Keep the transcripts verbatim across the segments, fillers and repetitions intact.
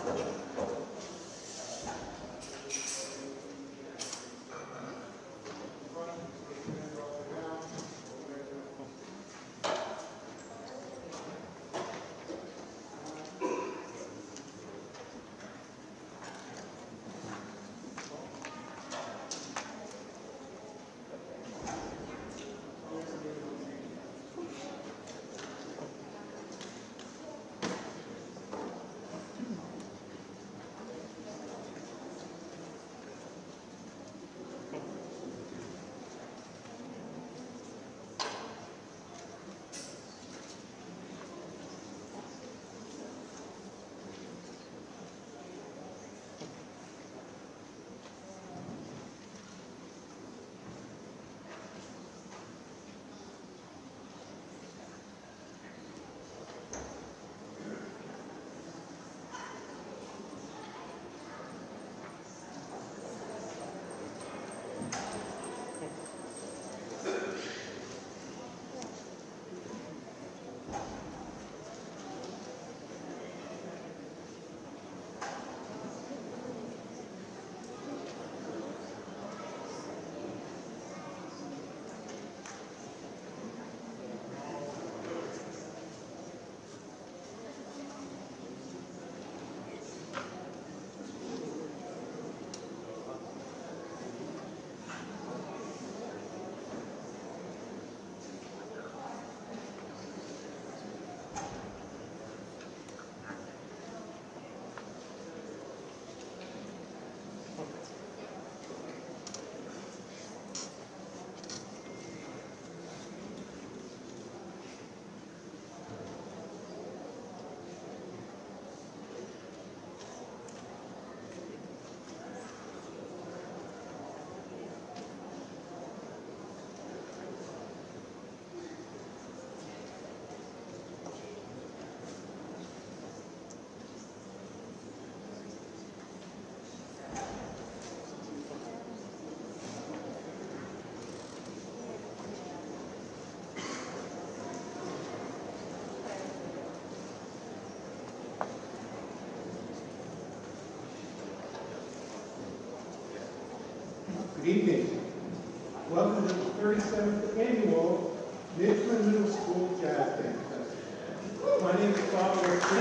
Good evening. Welcome to the thirty-seventh Annual Nitschmann Middle School Jazz Band Festival. My name is Bob Nitschmann.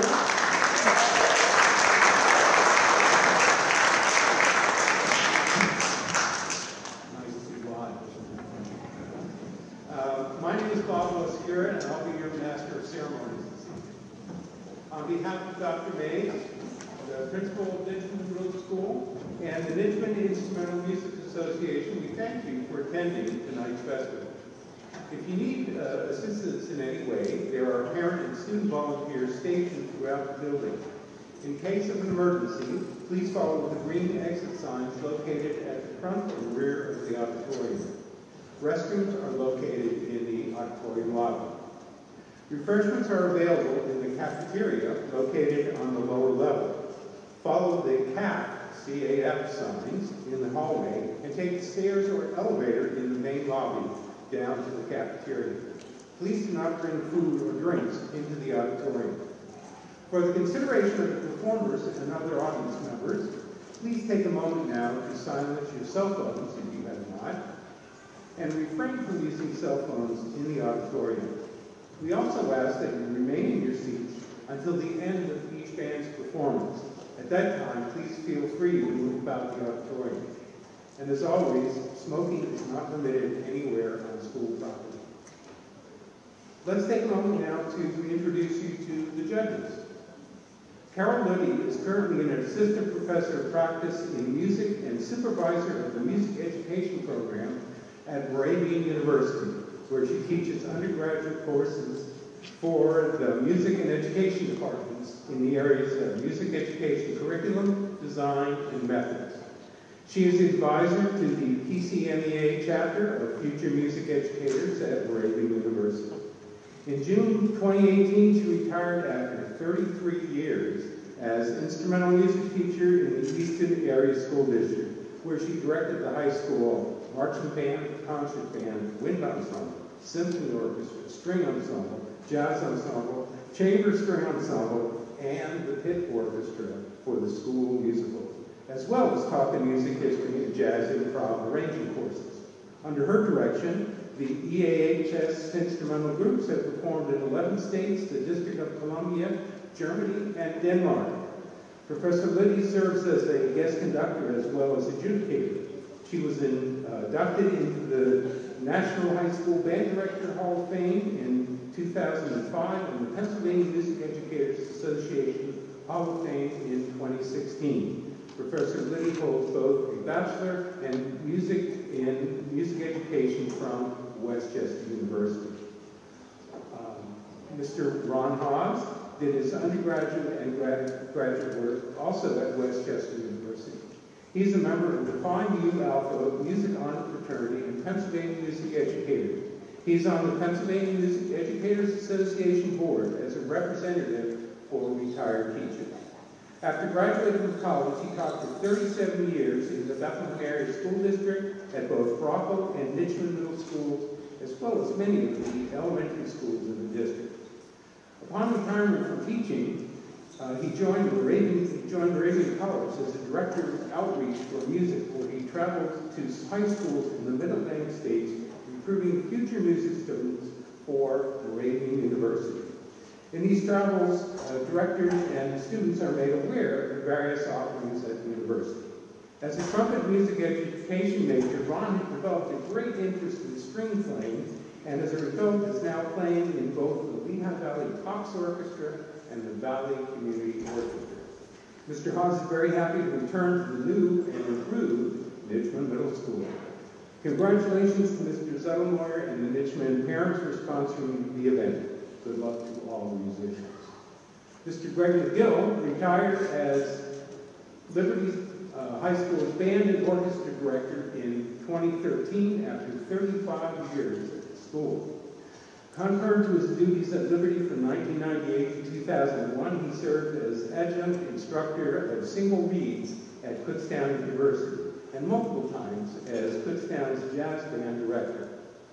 Nice to be live. Uh, my name is Bob Oscura, and I'll be your Master of Ceremonies this evening. On behalf of Doctor Mays, the principal of Nitschmann Middle School, and the Nitschmann Instrumental Music Association, we thank you for attending tonight's festival. If you need uh, assistance in any way, there are parent and student volunteers stationed throughout the building. In case of an emergency, please follow the green exit signs located at the front and rear of the auditorium. Restrooms are located in the auditorium lobby. Refreshments are available in the cafeteria located on the lower level. Follow the C A F, C A F signs in the hallway and take the stairs or elevator in the main lobby down to the cafeteria. Please do not bring food or drinks into the auditorium. For the consideration of the performers and other audience members, please take a moment now to silence your cell phones if you have not, and refrain from using cell phones in the auditorium. We also ask that you remain in your seats until the end of each band's performance. At that time, please feel free to move about the auditorium. And as always, smoking is not permitted anywhere on school property. Let's take a moment now to introduce you to the judges. Carol Luddy is currently an assistant professor of practice in music and supervisor of the music education program at Moravian University, where she teaches undergraduate courses for the music and education departments in the areas of music education curriculum, design, and methods. She is advisor to the P C M E A chapter of Future Music Educators at Moravian University. In June twenty eighteen, she retired after thirty-three years as instrumental music teacher in the Easton Area School District, where she directed the high school marching band, concert band, wind ensemble, symphony orchestra, string ensemble, jazz ensemble, chamber string ensemble, and the pit orchestra for the school musical, as well as taught the music history and jazz improv arranging courses. Under her direction, the E A H S instrumental groups have performed in eleven states, the District of Columbia, Germany, and Denmark. Professor Liddy serves as a guest conductor as well as adjudicator. She was in, uh, inducted into the National High School Band Director Hall of Fame in two thousand five and the Pennsylvania Music Educators Association Hall of Fame in twenty sixteen. Professor Liddy holds both a bachelor and music in music education from Westchester University. Um, Mister Ron Haas did his undergraduate and grad, graduate work also at Westchester University. He's a member of the Phi Mu Alpha Music Honor Fraternity and Pennsylvania Music Educators. He's on the Pennsylvania Music Educators Association Board as a representative for retired teachers. After graduating from college, he taught for thirty-seven years in the Bethlehem Area School District at both Brockville and Nitschmann Middle Schools, as well as many of the elementary schools in the district. Upon retirement from teaching, uh, he joined Moravian, he joined Moravian College as a director of outreach for music, where he traveled to high schools in the Mid-Atlantic states, recruiting future music students for Moravian University. In these travels, uh, directors and students are made aware of the various offerings at the university. As a trumpet music education major, Ron had developed a great interest in string playing, and as a result is now playing in both the Lehigh Valley Cox Orchestra and the Valley Community Orchestra. Mister Haas is very happy to return to the new and improved Nitschmann Middle School. Congratulations to Mister Zettelmoyer and the Nitschmann parents for sponsoring the event. Good luck to all the musicians. Mister Greg McGill retired as Liberty uh, High School's band and orchestra director in twenty thirteen after thirty-five years at the school. Concurrent to his duties at Liberty from nineteen ninety-eight to two thousand one, he served as adjunct instructor of single reeds at Kutztown University and multiple times as Kutztown's jazz band director.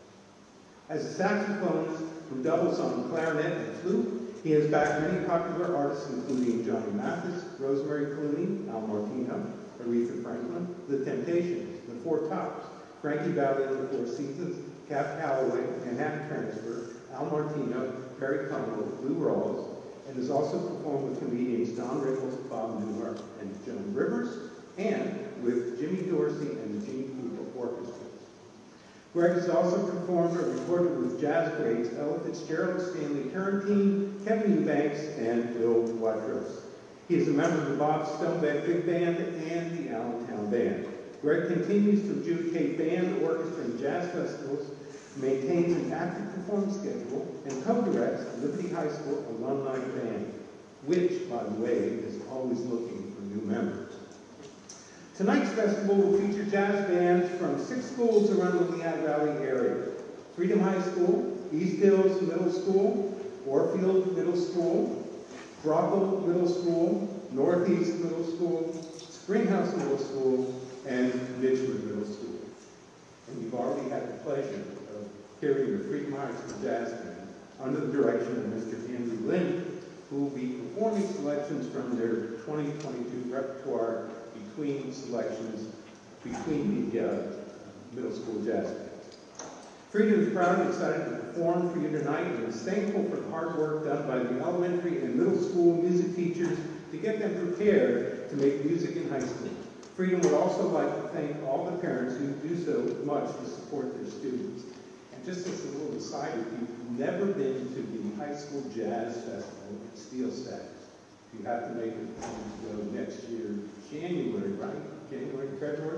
As a saxophonist who doubles on clarinet and flute, he has backed many popular artists including Johnny Mathis, Rosemary Clooney, Al Martino, Aretha Franklin, The Temptations, The Four Tops, Frankie Valli and the Four Seasons, Cap Calloway, Manhattan Transfer, Al Martino, Perry Como, Lou Rawls, and has also performed with comedians Don Rickles, Bob Newhart, and Joan Rivers, and with Jimmy Dorsey and the Gene Krupa Orchestra. Greg has also performed or recorded with jazz greats Ella Fitzgerald, Stanley Turrentine, Kevin Eubanks, and Bill Watrous. He is a member of the Bob Stonebeck Big Band and the Allentown Band. Greg continues to adjudicate band, orchestra, and jazz festivals, maintains an active performance schedule, and co-directs the Liberty High School Alumni Band, which, by the way, is always looking for new members. Tonight's festival will feature jazz bands from six schools around the Lehigh Valley area: Freedom High School, East Hills Middle School, Warfield Middle School, Brockville Middle School, Northeast Middle School, Springhouse Middle School, and Nitschmann Middle School. And you've already had the pleasure of hearing the Freedom High School Jazz Band under the direction of Mister Andrew Lynn, who will be performing selections from their twenty twenty-two repertoire between selections between the uh, middle school jazz bands. Freedom is proud and excited to perform for you tonight and is thankful for the hard work done by the elementary and middle school music teachers to get them prepared to make music in high school. Freedom would also like to thank all the parents who do so much to support their students. And just as a little aside, if you've never been to the High School Jazz Festival in Steel Stacks, you have to make it to go next year, January, right? January, February?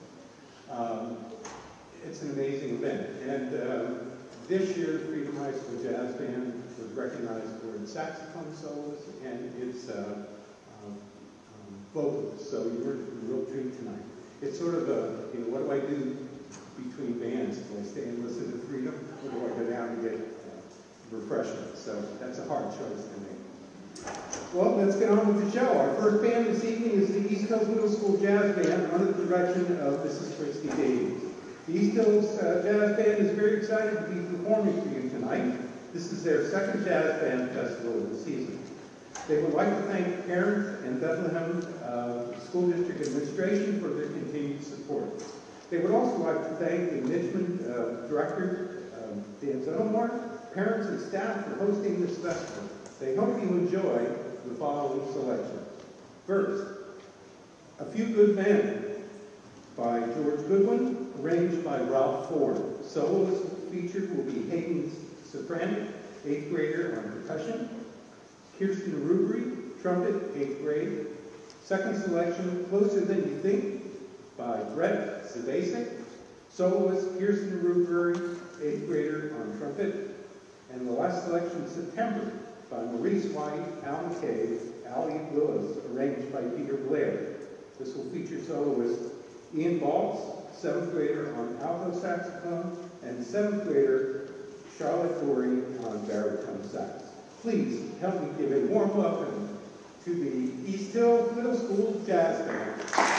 Um, it's an amazing event. And uh, this year, the Freedom High School Jazz Band was recognized for its saxophone solos and its uh, um, um, vocals. So you were a real treat tonight. It's sort of a, you know, what do I do between bands? Do I stay and listen to Freedom, or do I go down and get uh, refreshments? So that's a hard choice to make. Well, let's get on with the show. Our first band this evening is the East Hills Middle School Jazz Band under the direction of Missus Christy Davies. The East Hills uh, Jazz Band is very excited to be performing for you tonight. This is their second Jazz Band Festival of the season. They would like to thank parents and Bethlehem uh, School District Administration for their continued support. They would also like to thank the Nitschmann uh, Director, um, Dan Zettelmore, parents and staff for hosting this festival. They hope you enjoy the following selection. First, A Few Good Men by George Goodwin, arranged by Ralph Ford. Soloist featured will be Hayden Safran, eighth grader on percussion. Kirsten Rubery, trumpet, eighth grade. Second selection, Closer Than You Think, by Brett Zabasic. Soloist Kirsten Rubery, eighth grader on trumpet. And the last selection, September, by Maurice White, Al McKay, Allie Willis, arranged by Peter Blair. This will feature soloist Ian Baltz, seventh grader on alto saxophone, and seventh grader Charlotte Dory on baritone sax. Please help me give a warm welcome to the East Hill Middle School Jazz Band.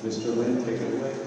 Mister Lynn, take it away.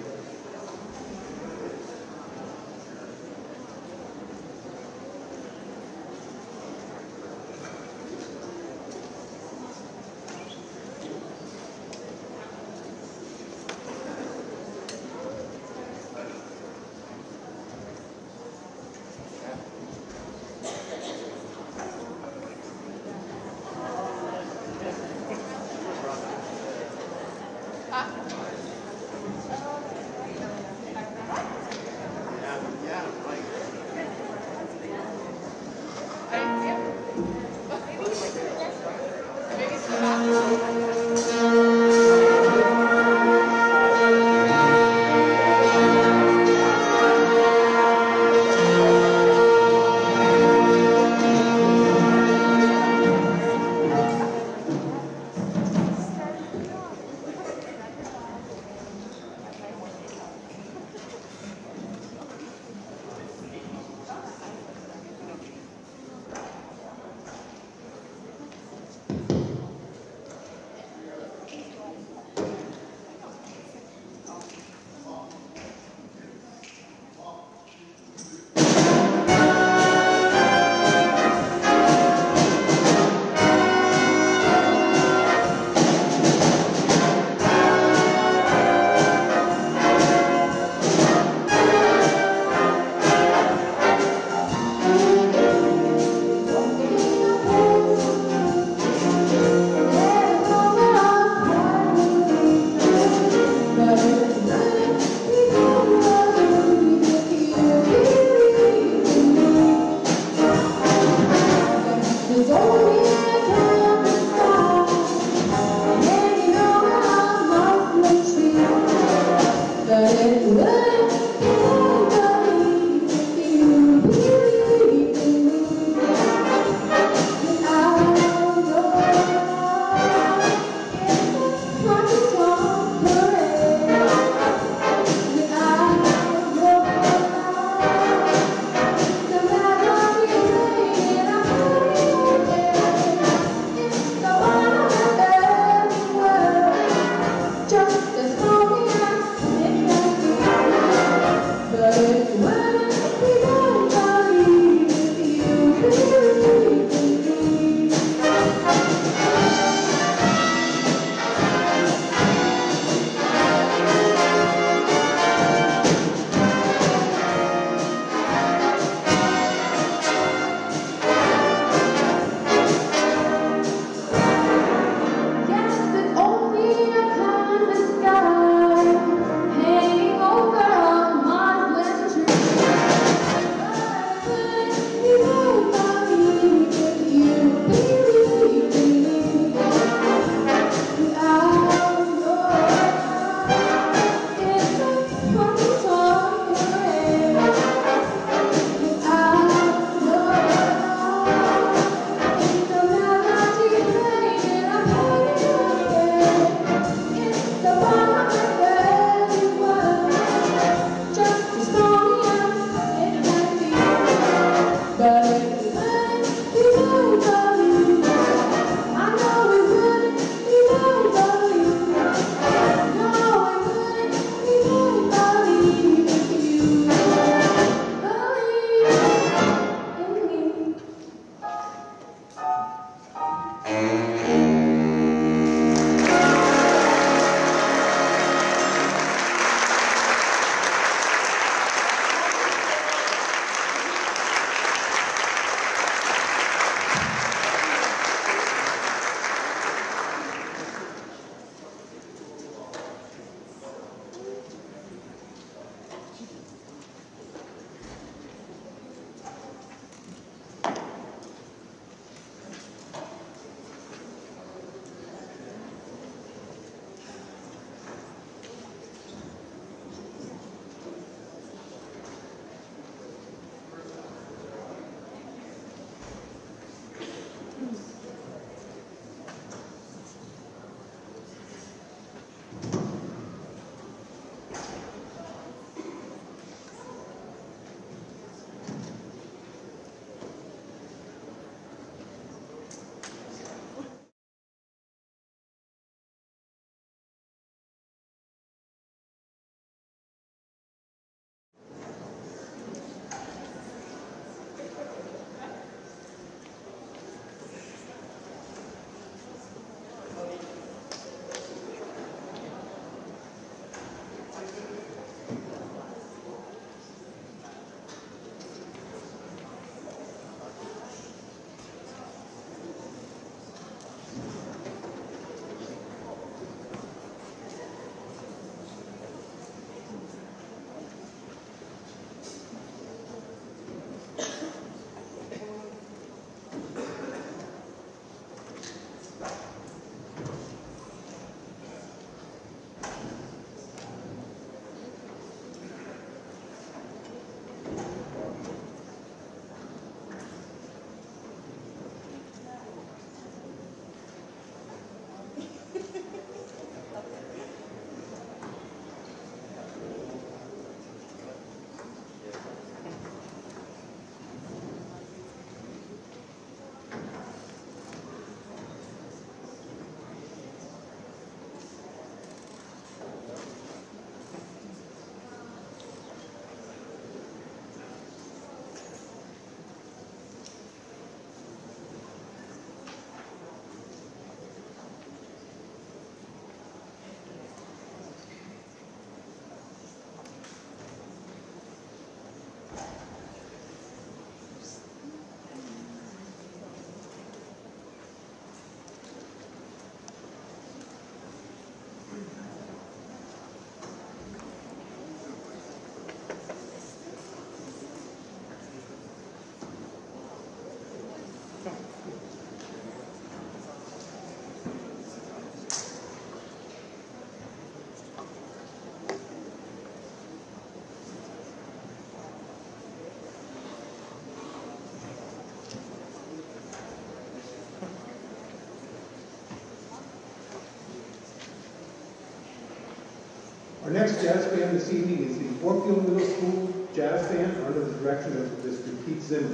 Our next jazz band this evening is the Orfield Middle School Jazz Band under the direction of Mister Pete Zimmer.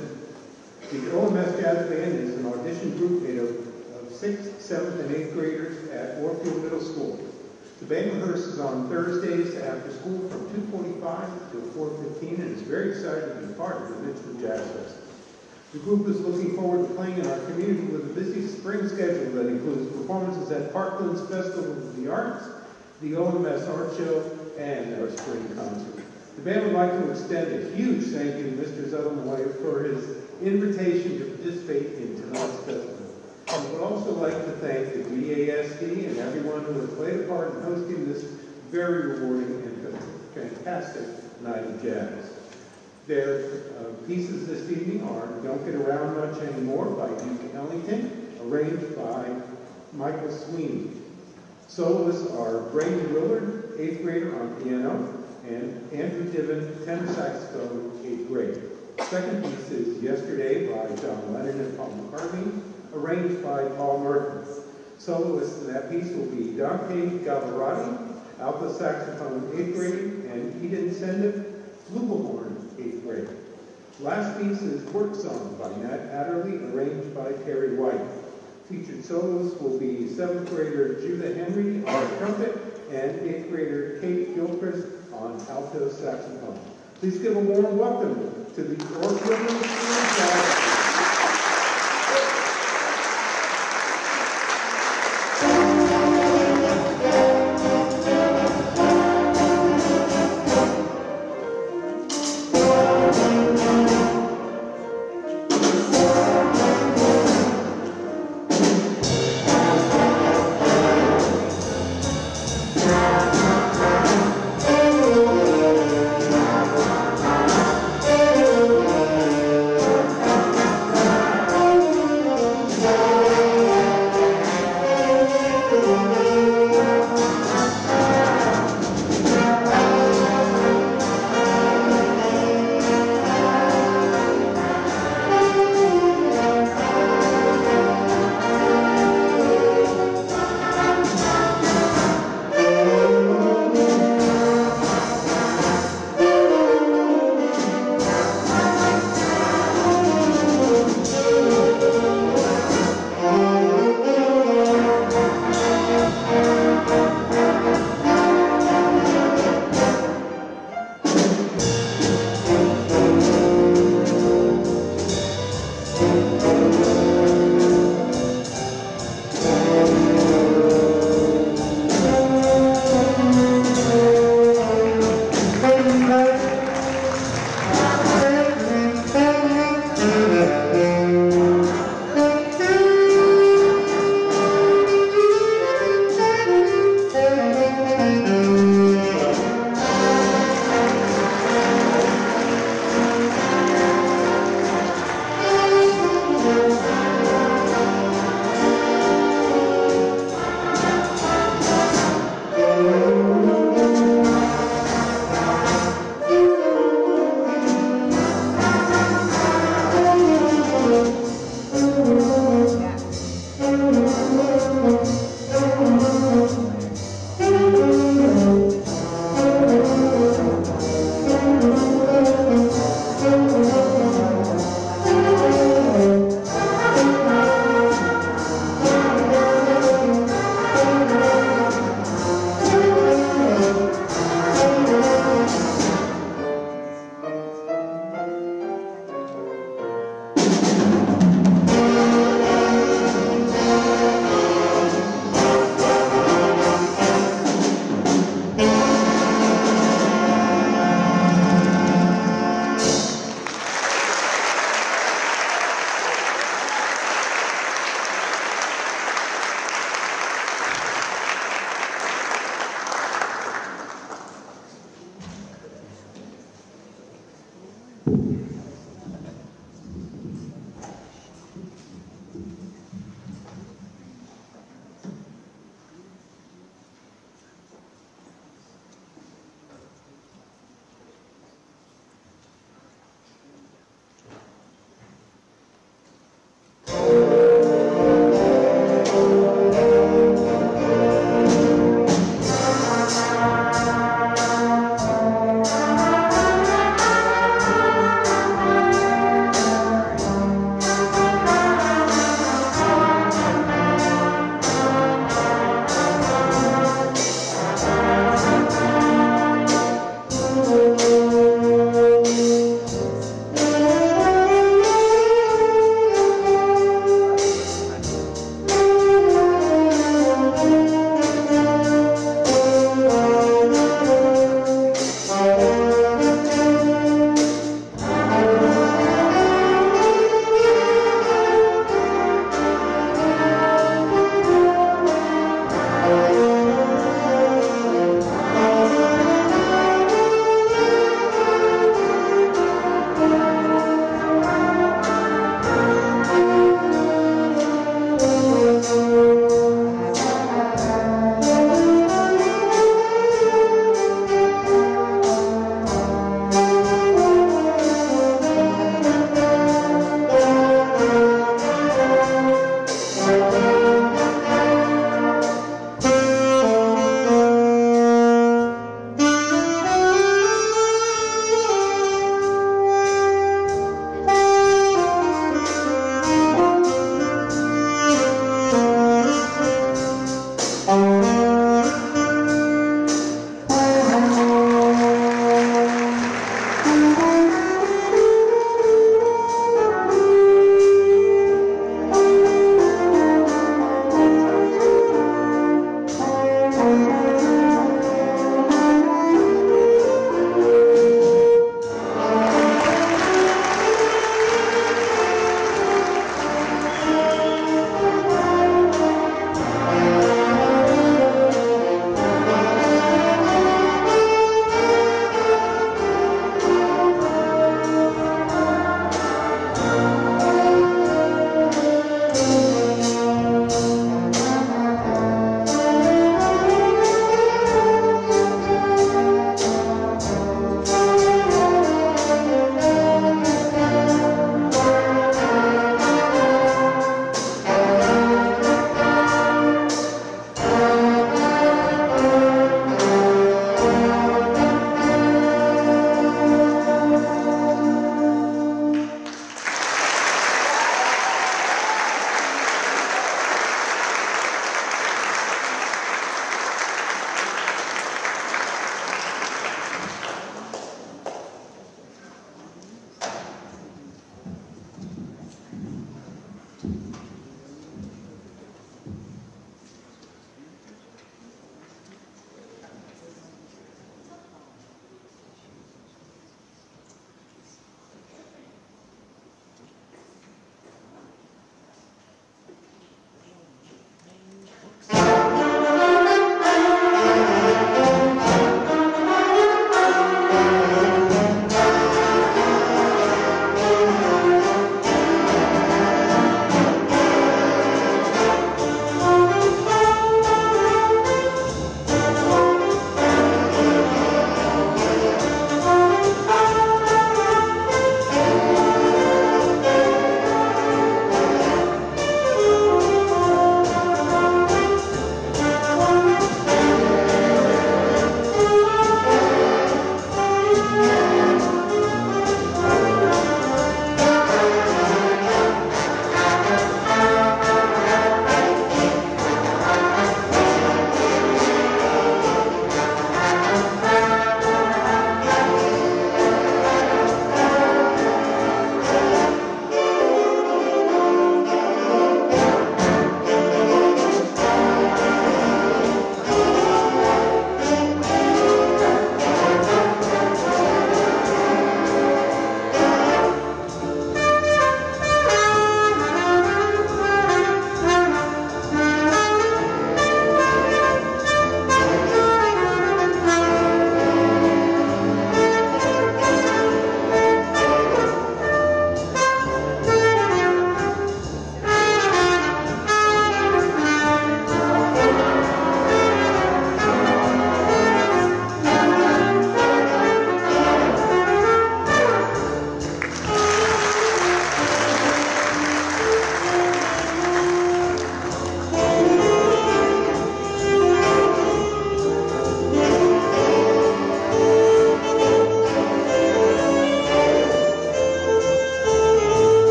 The O M S Jazz Band is an audition group made of, of sixth, seventh, and eighth graders at Orfield Middle School. The band rehearses on Thursdays after school from two forty-five to four fifteen and is very excited to be part of the Nitschmann Jazz Fest. The group is looking forward to playing in our community with a busy spring schedule that includes performances at Parkland's Festival of the Arts, the O M S Art Show, and our spring concert. The band would like to extend a huge thank you to Mister Zuddlemoy for his invitation to participate in tonight's festival. And would also like to thank the B A S D and everyone who has played a part in hosting this very rewarding and fantastic night of jazz. Their uh, pieces this evening are Don't Get Around Much Anymore by Duke Ellington, arranged by Michael Sweeney. Soloists are Brady Willard, eighth grader on piano, and Andrew Diven, tenor saxophone, eighth grade. Second piece is Yesterday by John Lennon and Paul McCartney, arranged by Paul Murphy. Soloists in that piece will be Dante Galvarati, alto saxophone, eighth grade, and Eden Sendiff, flugelhorn, eighth grade. Last piece is Work Song by Nat Adderley, arranged by Terry White. Featured soloists will be seventh grader Judah Henry on trumpet and eighth grader Kate Gilchrist on alto saxophone. Please give a warm welcome to the Orfield Middle School Jazz. Thank you.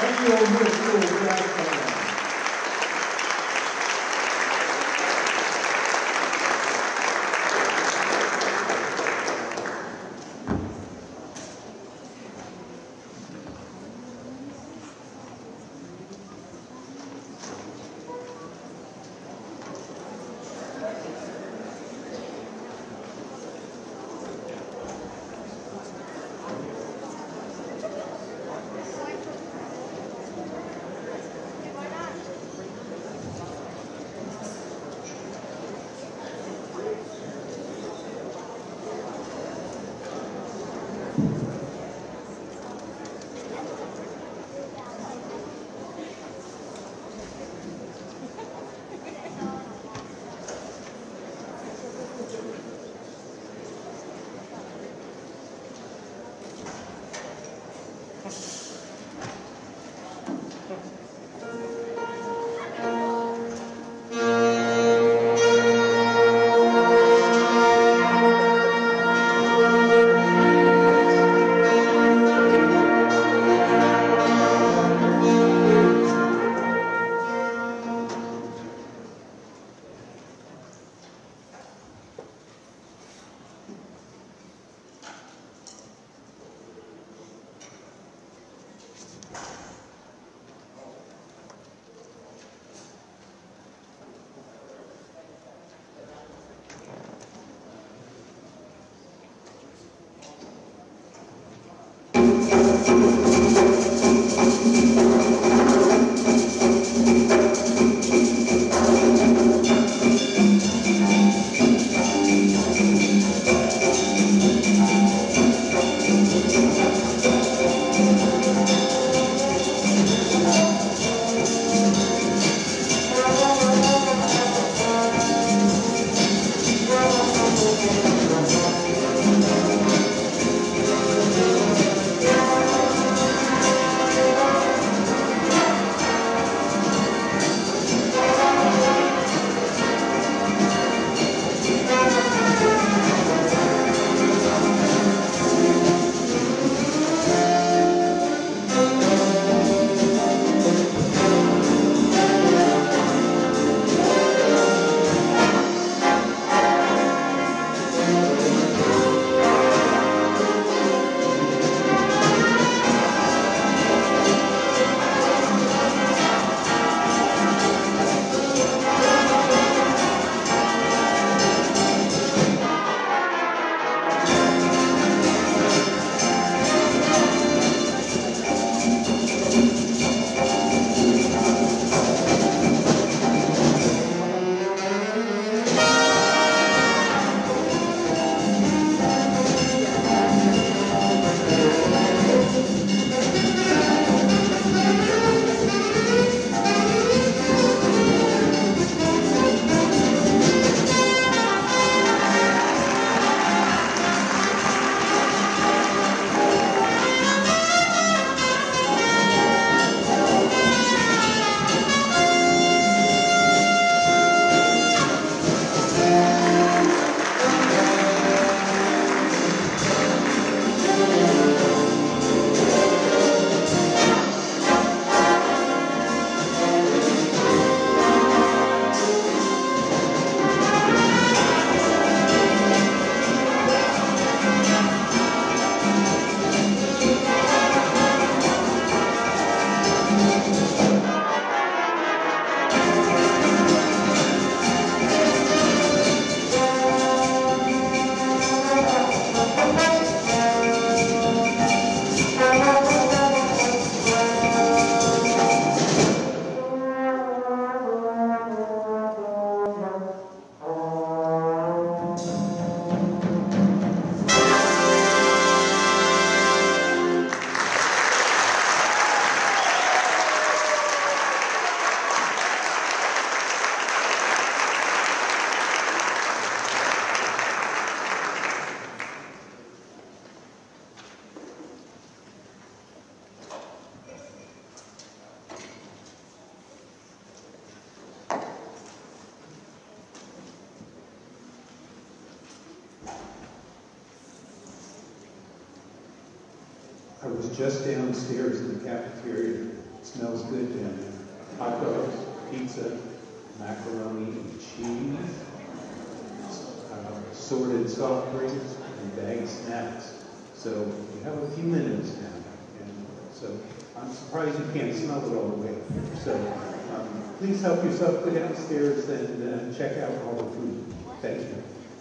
of the old middle school jazz program. I was just downstairs in the cafeteria smells good down there. Hot dogs, pizza, macaroni and cheese, uh, assorted soft drinks, and bagged snacks. So you have a few minutes now. And so I'm surprised you can't smell it all the way. So um, please help yourself, go downstairs and uh, check out all the food. Thank you.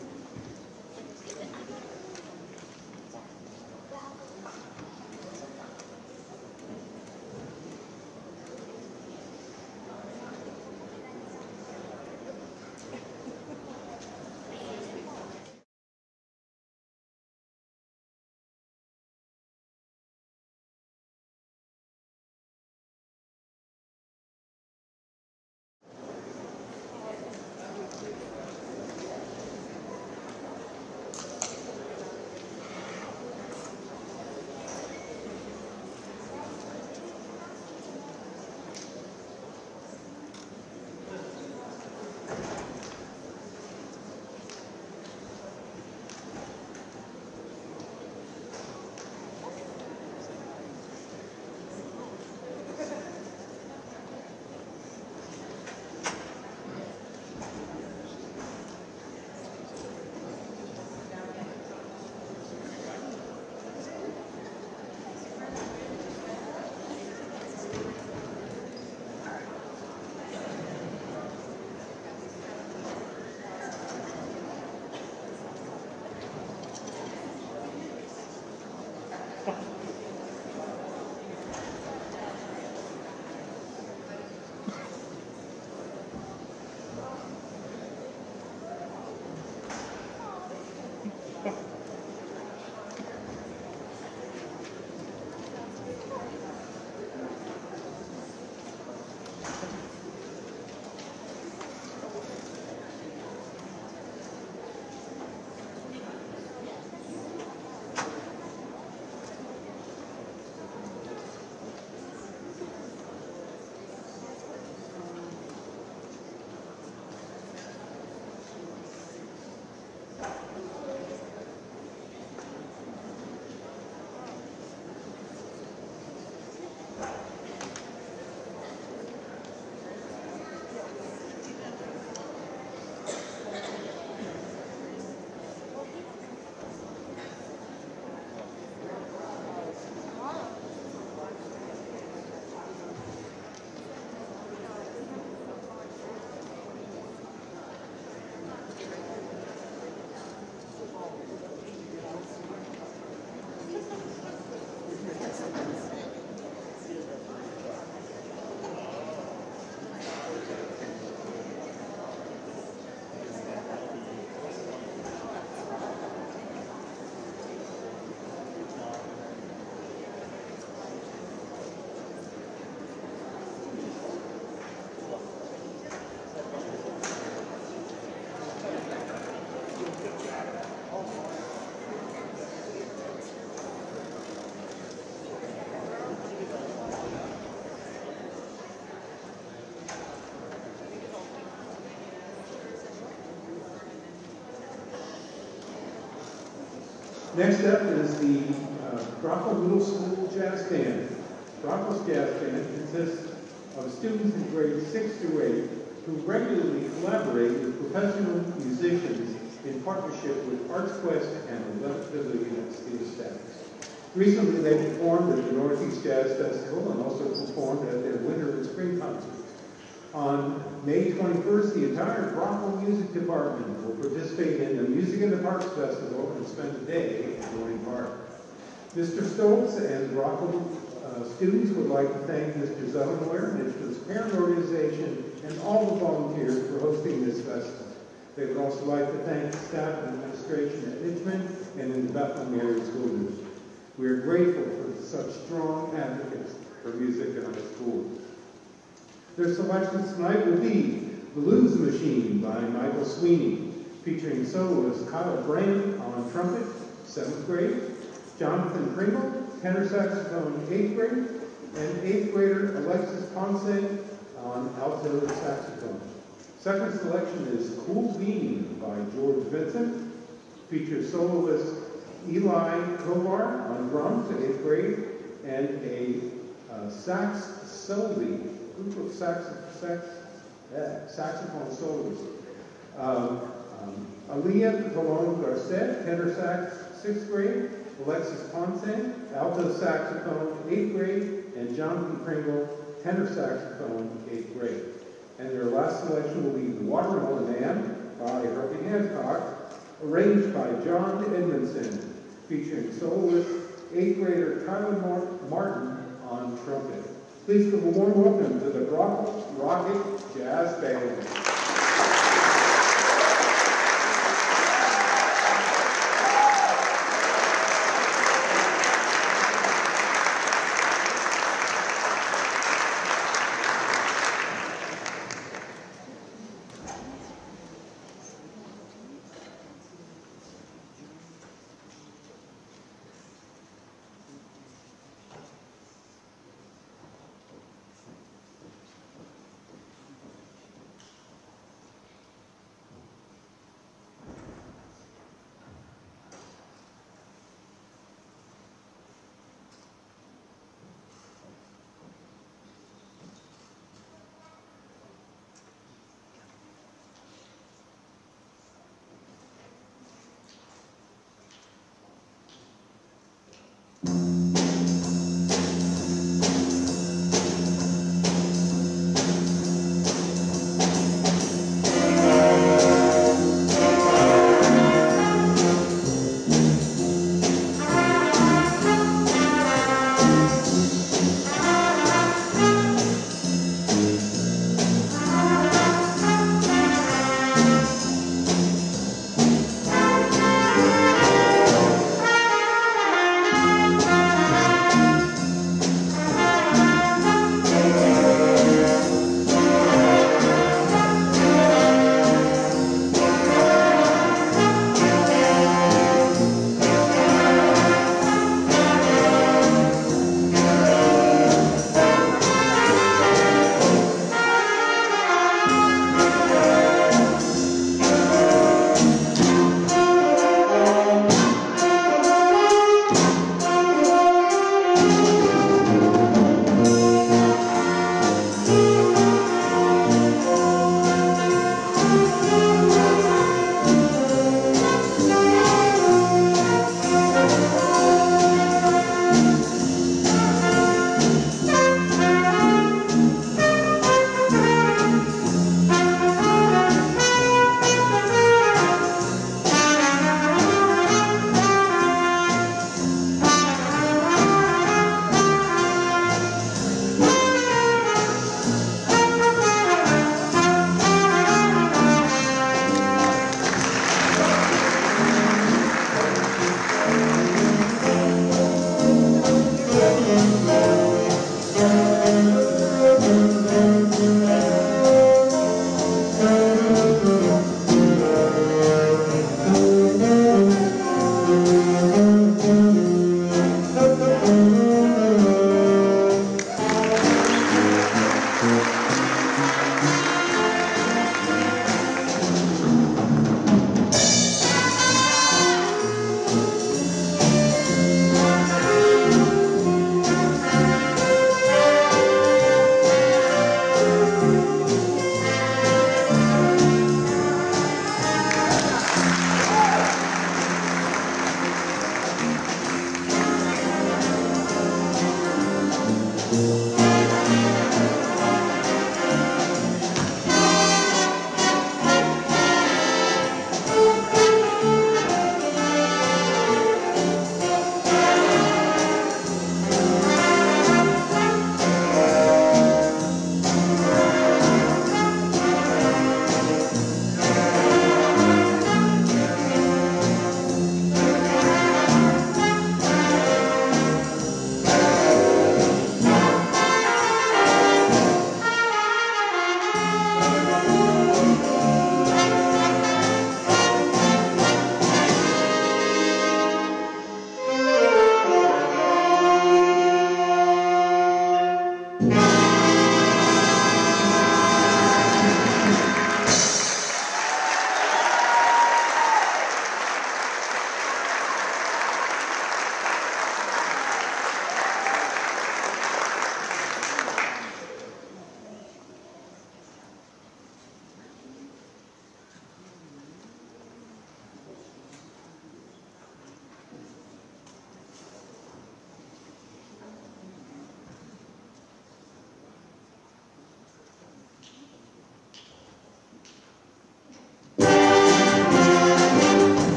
Next up is the uh, Brockville Middle School Jazz Band. Brockville's Jazz Band consists of students in grades six through eight who regularly collaborate with professional musicians in partnership with ArtsQuest and eleventh Pavilion at Steel Stacks. Recently, they performed at the Northeast Jazz Festival and also performed at their winter and spring concerts. On May twenty-first, the entire Brockville Music Department will participate in the Music in the Parks Festival and spend a day at Dorney Park. Mister Stoltz and Brockville uh, students would like to thank Mister Zellenware, Nitschmann's parent organization, and all the volunteers for hosting this festival. They would also like to thank the staff and administration at Nitschmann and in the Bethlehem Area School District. We are grateful for such strong advocates for music in our schools. Their selections tonight will be Blues Machine by Michael Sweeney, featuring soloist Kyle Brand on trumpet, seventh grade, Jonathan Pringle, tenor saxophone, eighth grade, and eighth grader Alexis Ponce on alto saxophone. Second selection is Cool Bean by George Vincent, features soloist Eli Kovar on drums, eighth grade, and a uh, sax Sylvie, a group of sax sax uh, saxophone soloists. Um, um, Aaliyah Colon Garcet, tenor sax, sixth grade. Alexis Ponce, alto saxophone, eighth grade. And Jonathan Pringle, tenor saxophone, eighth grade. And their last selection will be The Watermelon Man by Herbie Hancock, arranged by John Edmondson, featuring soloist eighth grader Tyler Martin on trumpet. Please give a warm welcome to the Rocket Jazz Band.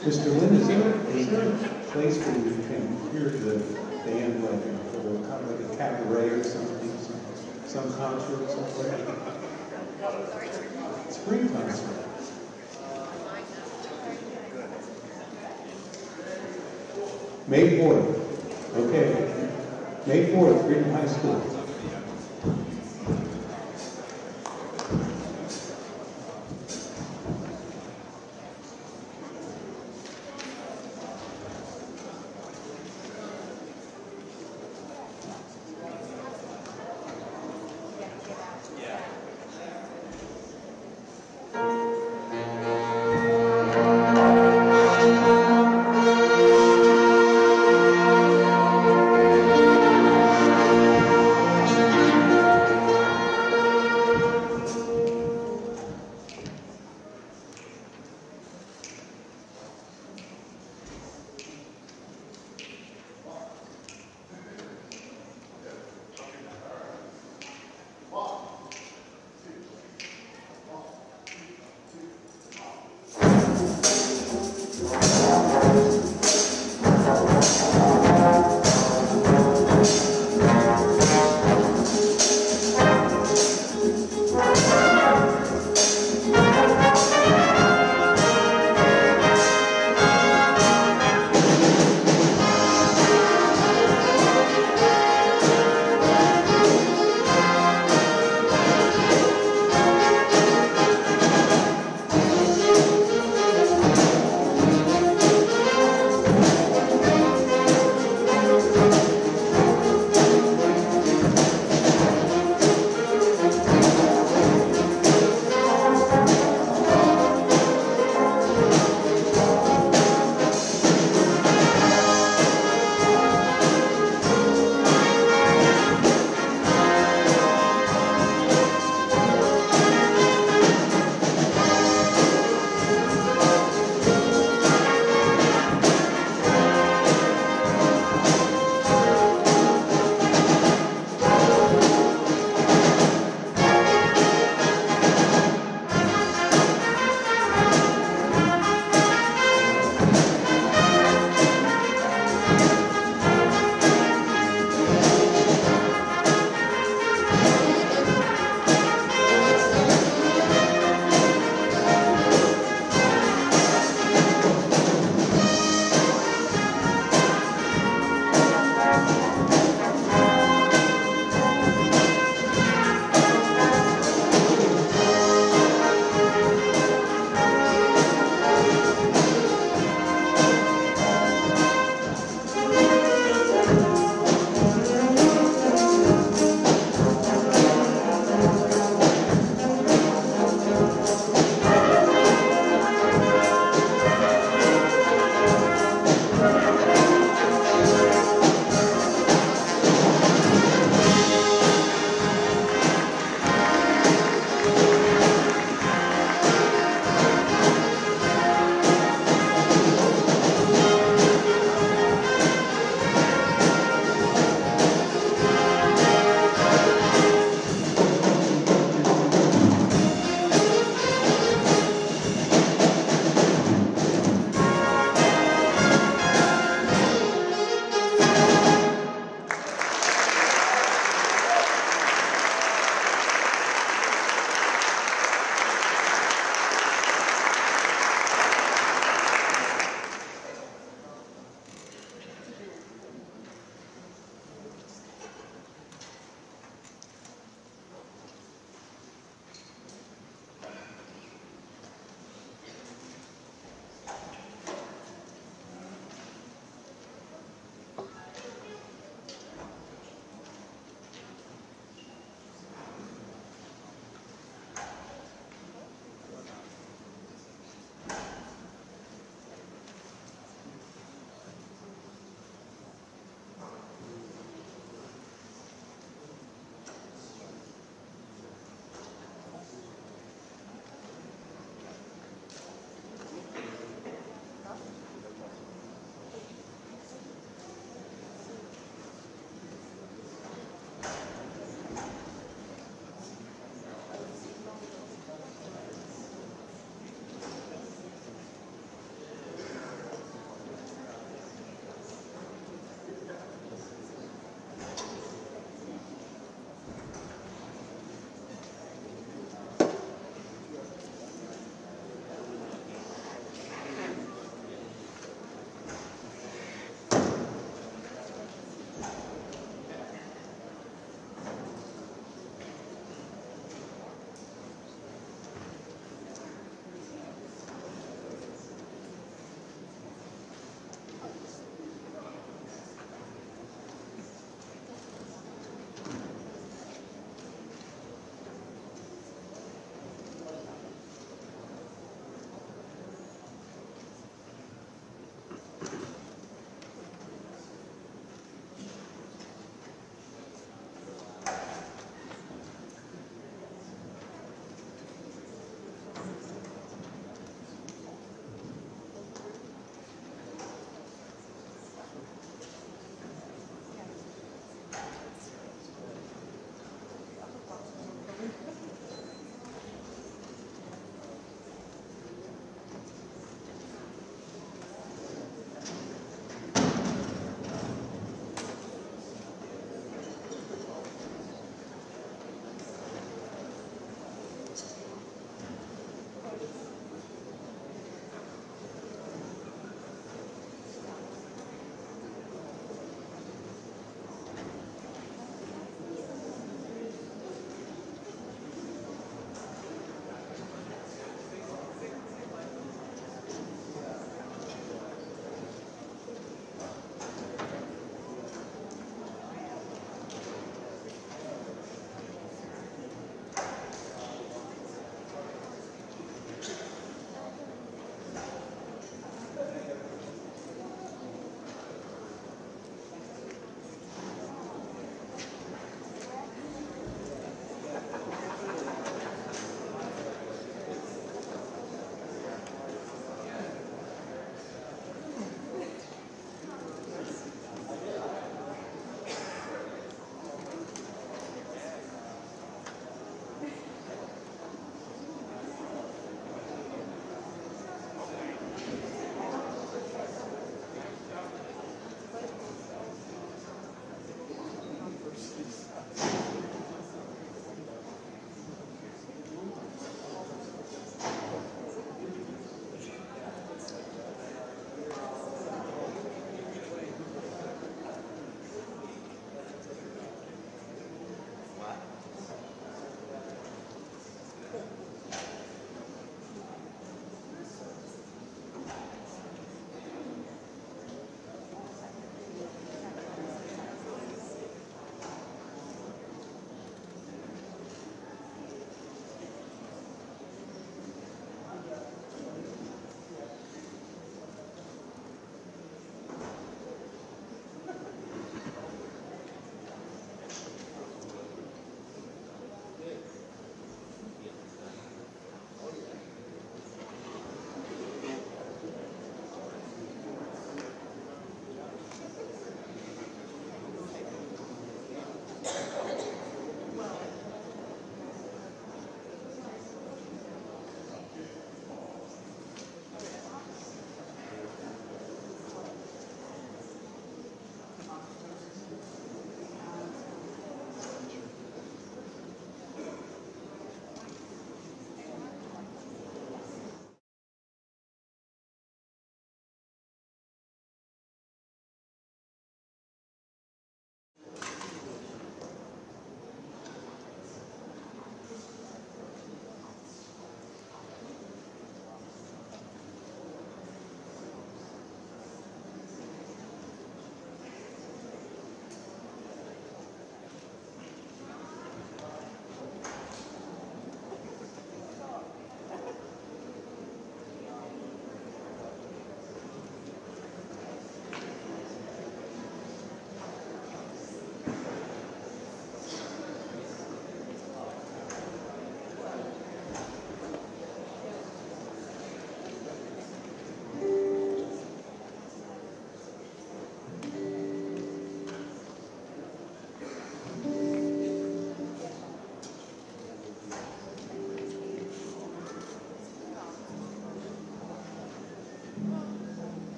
Mister Lynn, is there, is there a place where you can hear the band like a little, kind of like a cabaret or something, some, some concert somewhere? Spring concert. May fourth. Okay. May fourth, Green High School.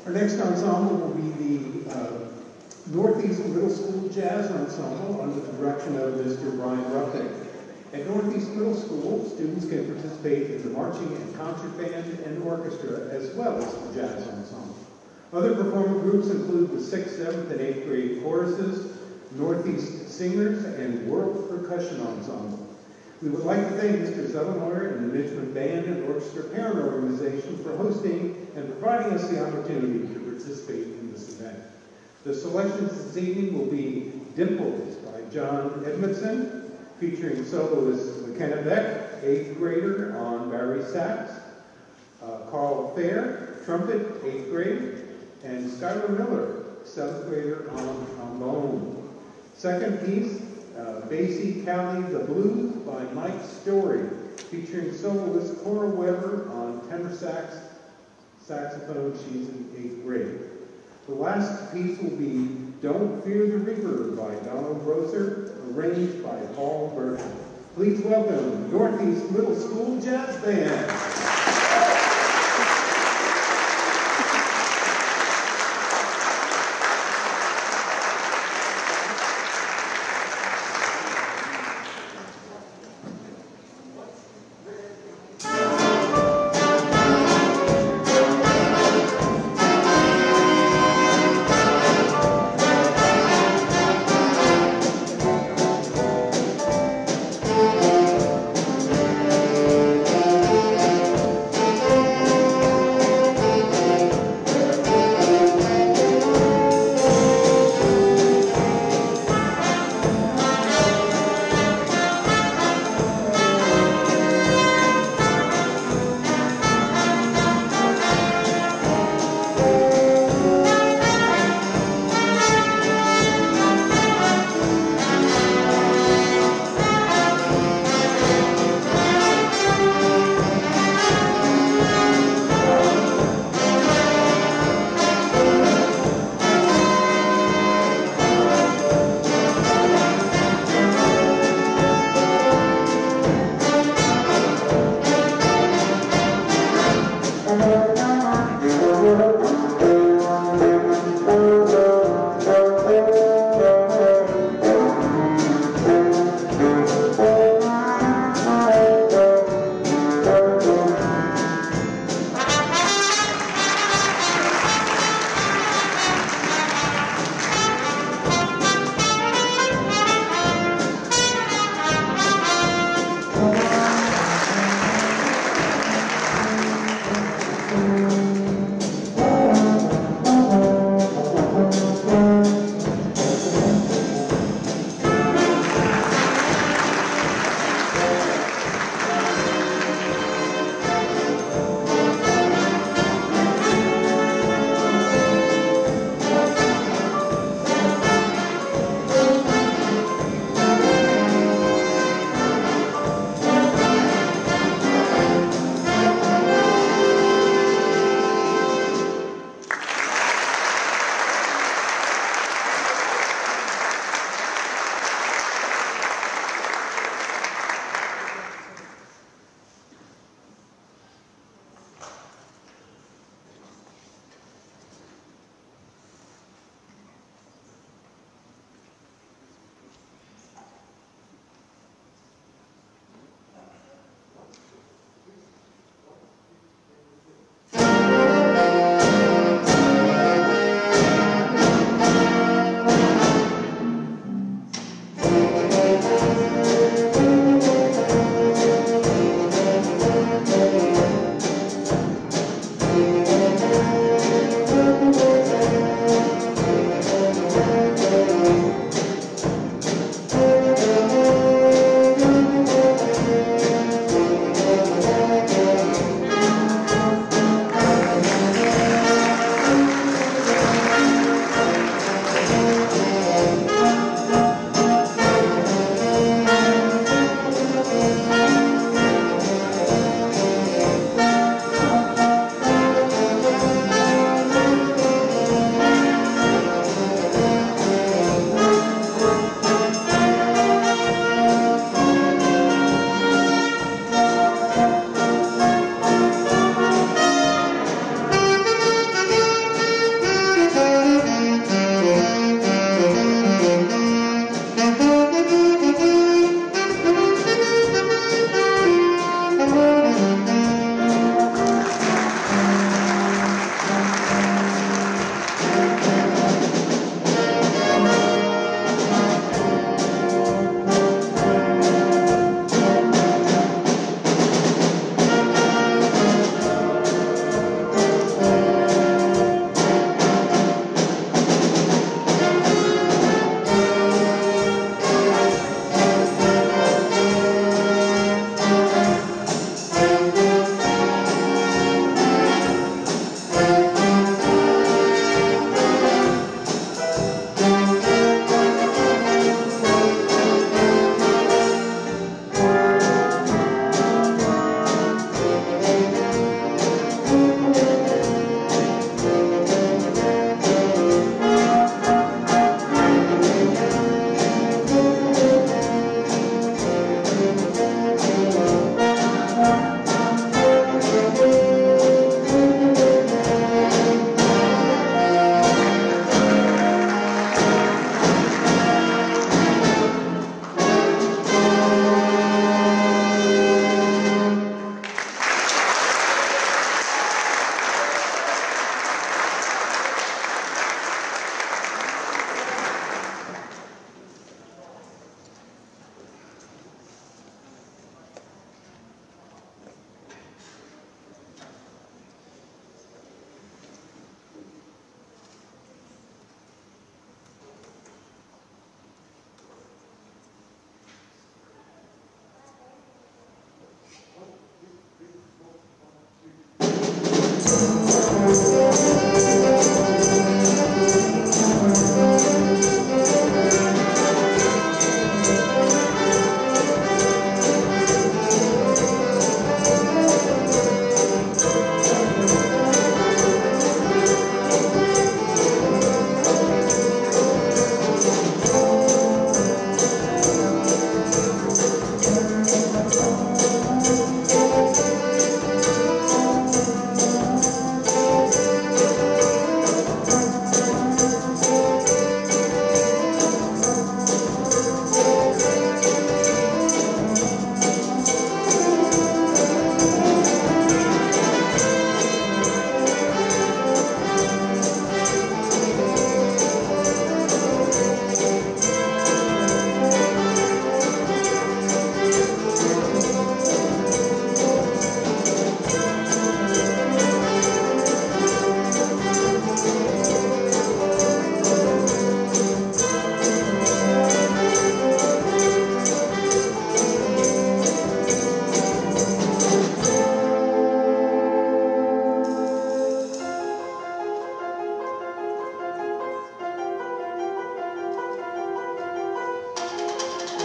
Our next ensemble will be the uh, Northeast Middle School Jazz Ensemble under the direction of Mister Brian Ruffing. At Northeast Middle School, students can participate in the marching and concert band and orchestra, as well as the jazz ensemble. Other performing groups include the sixth, seventh, and eighth grade choruses, Northeast Singers, and World Percussion Ensemble. We would like to thank Mister Zellenhoyer and the Nitschmann Band and Orchestra Parent Organization for hosting and providing us the opportunity to participate in this event. The selections this evening will be Dimples by John Edmondson, featuring soloist McKenna Beck, eighth grader on Barry sax, uh, Carl Fair, trumpet, eighth grade, and Skylar Miller, seventh grader on trombone. Second piece, uh, Basie Cali the Blues by Mike Story, featuring soloist Cora Weber on tenor sax, saxophone. She's in eighth grade. The last piece will be Don't Fear the Reaper by Donald Roser, arranged by Paul Burton. Please welcome Northeast Middle School Jazz Band.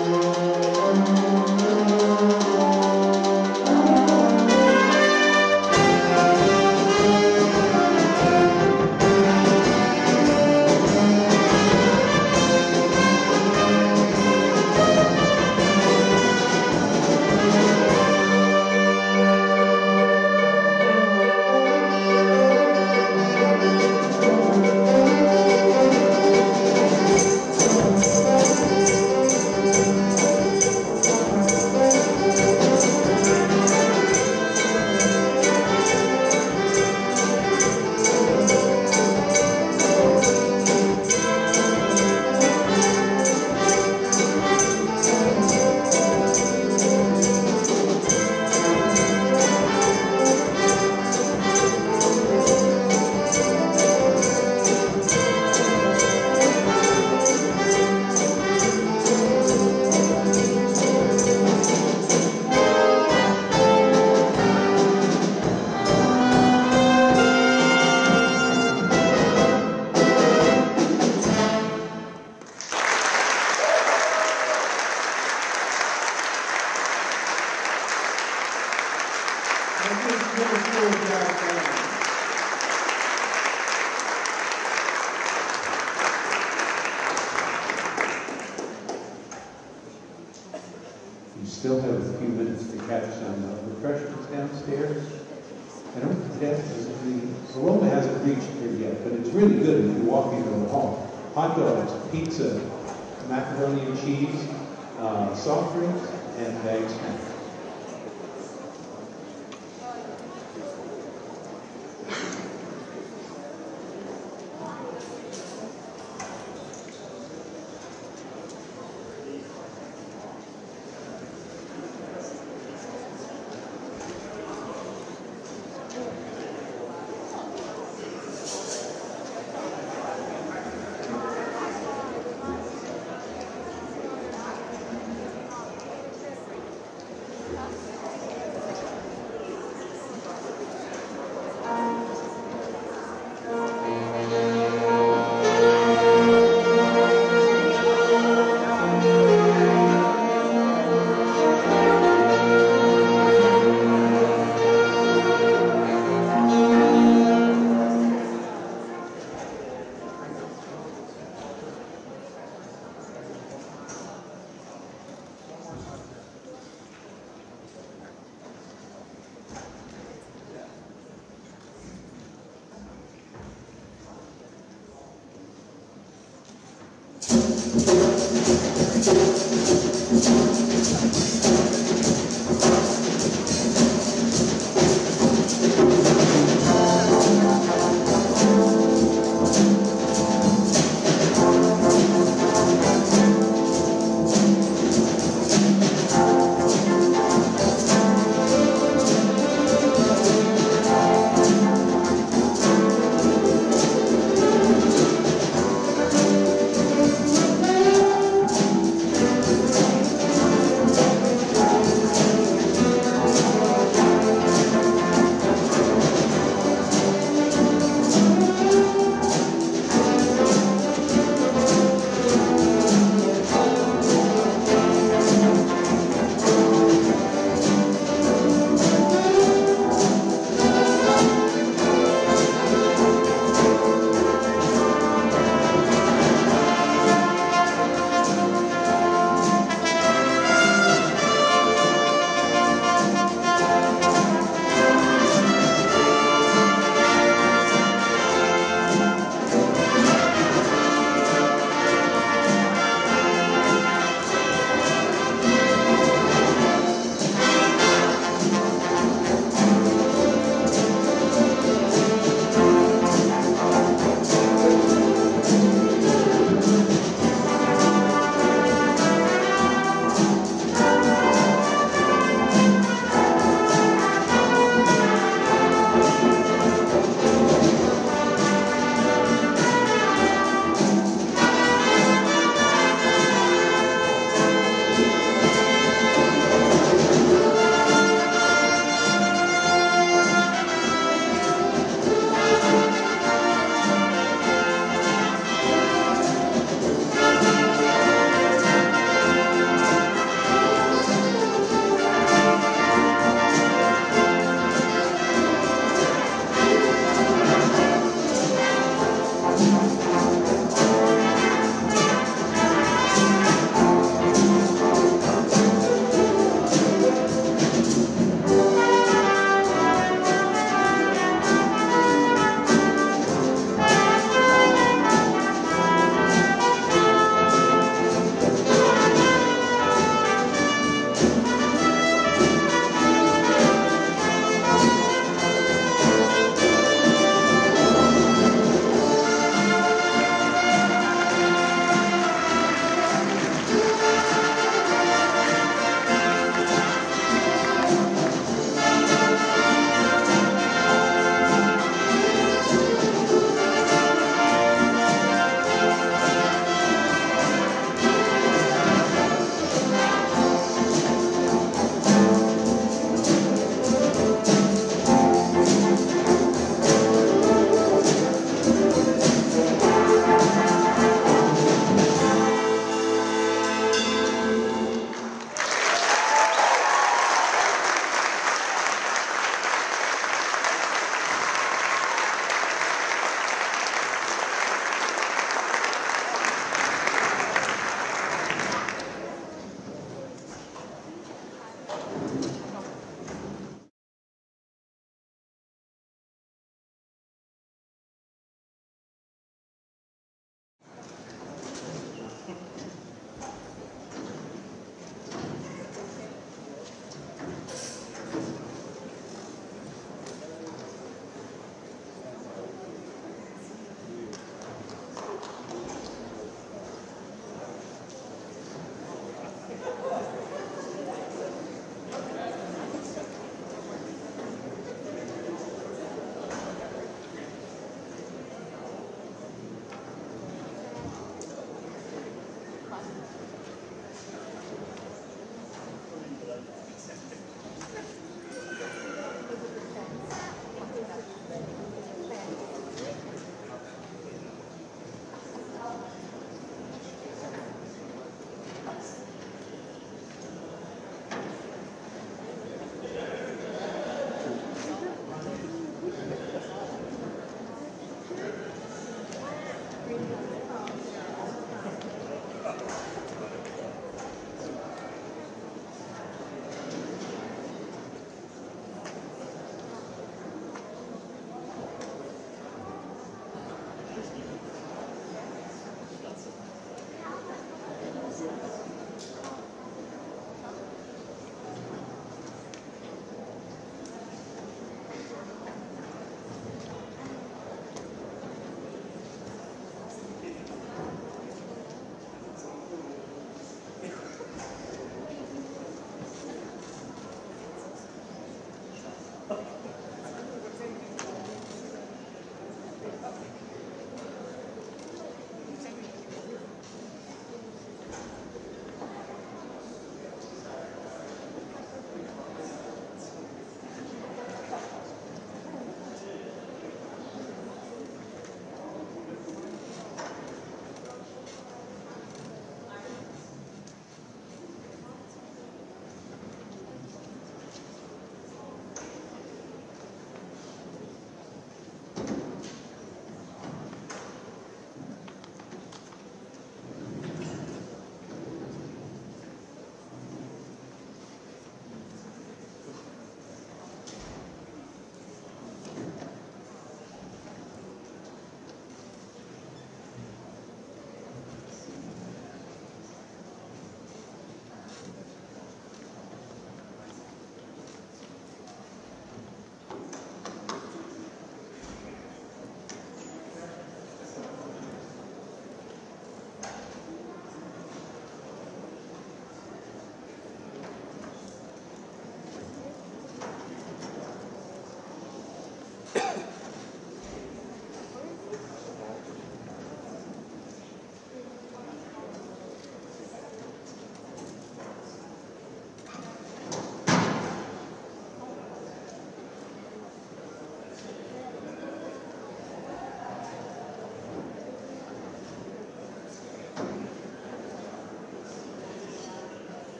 You still have a few minutes to catch some uh, refreshments downstairs. I don't think the aroma hasn't reached here yet, but it's really good if you walk into the hall. Hot dogs, pizza, macaroni and cheese, uh, soft drinks, and bagged snacks.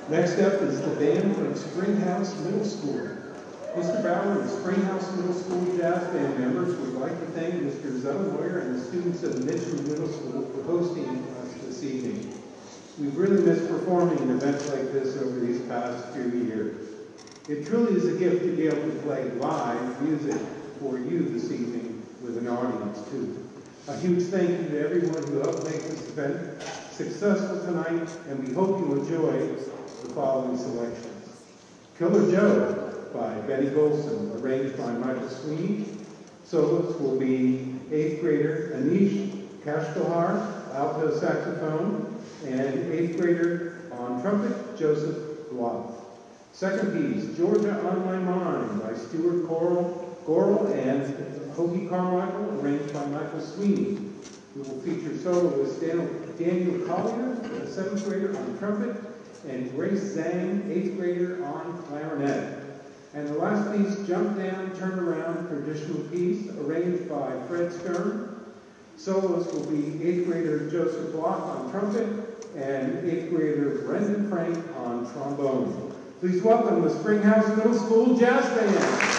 Next up is the band from Springhouse Middle School. Mister Bauer and the Springhouse Middle School jazz band members would like to thank Mister Zettelmoyer and the students of Nitschmann Middle School for hosting us this evening. We've really missed performing in events like this over these past few years. It truly is a gift to be able to play live music for you this evening with an audience too. A huge thank you to everyone who helped make this event successful tonight, and we hope you enjoy the following selections. Killer Joe by Benny Golson, arranged by Michael Sweeney. Solos will be eighth grader Anish Kashkahar, alto saxophone, and eighth grader on trumpet, Joseph Block. Second piece, Georgia on My Mind by Stuart Coral, Gorel and Hoagie Carmichael, arranged by Michael Sweeney. We will feature soloist Daniel, Daniel Collier, a seventh grader on trumpet, and Grace Zhang, eighth grader on clarinet. And the last piece, Jump Down, Turn Around, traditional piece, arranged by Fred Stern. Soloist will be eighth grader Joseph Block on trumpet and eighth grader Brendan Frank on trombone. Please welcome the Springhouse Middle School Jazz Band.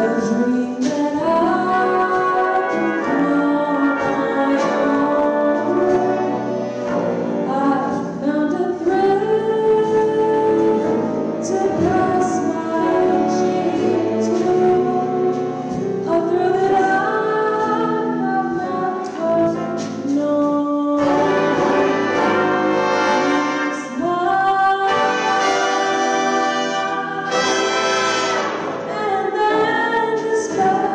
And then the sky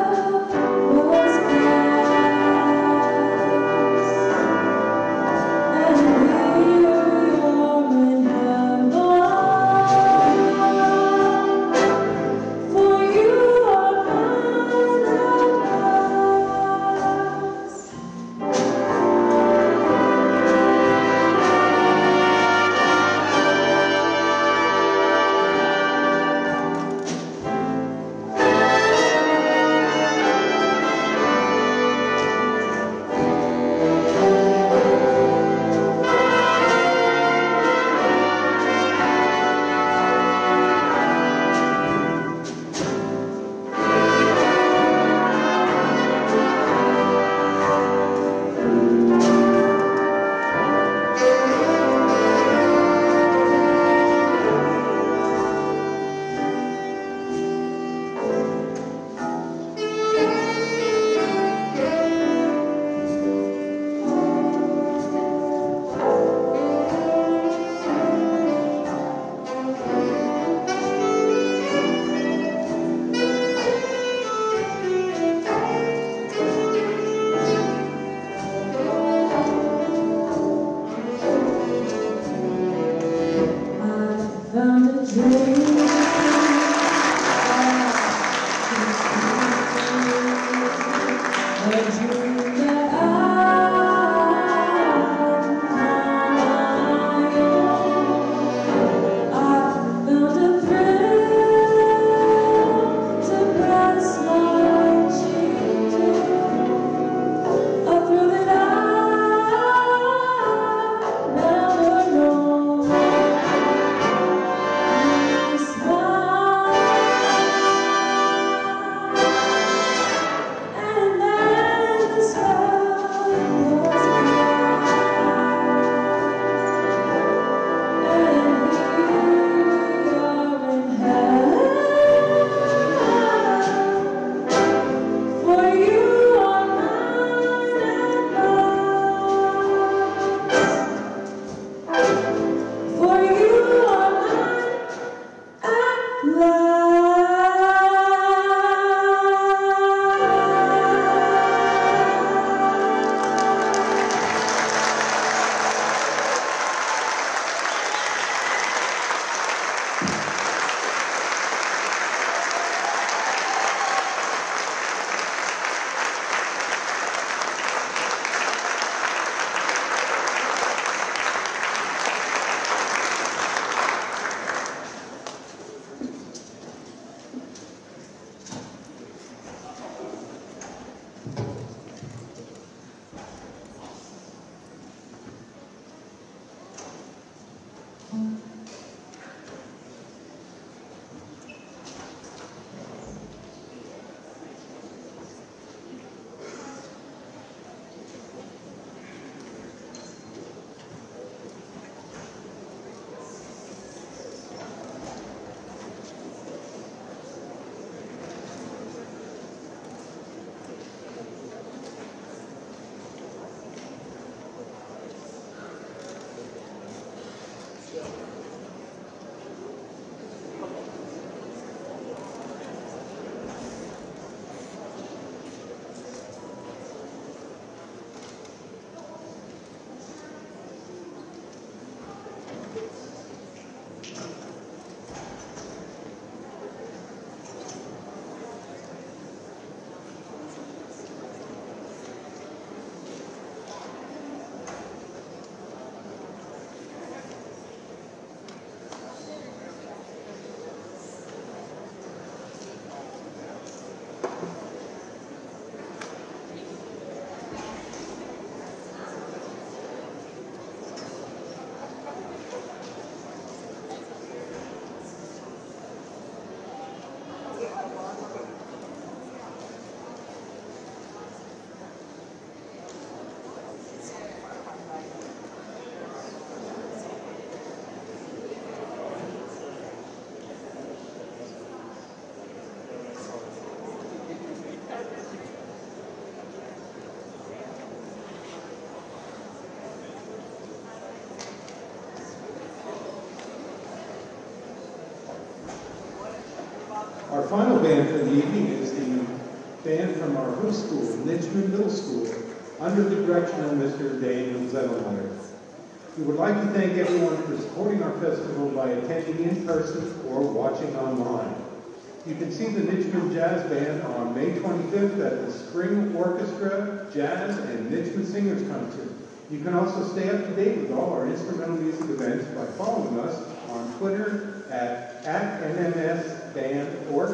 final band for the evening is the band from our host school, Nitschmann Middle School, under the direction of Mister Daniel Zettelmeyer. We would like to thank everyone for supporting our festival by attending in person or watching online. You can see the Nitschmann Jazz Band on May twenty-fifth at the Spring Orchestra, Jazz, and Nitschmann Singers Concert. You can also stay up to date with all our instrumental music events by following us on Twitter at, at N M S Band Org,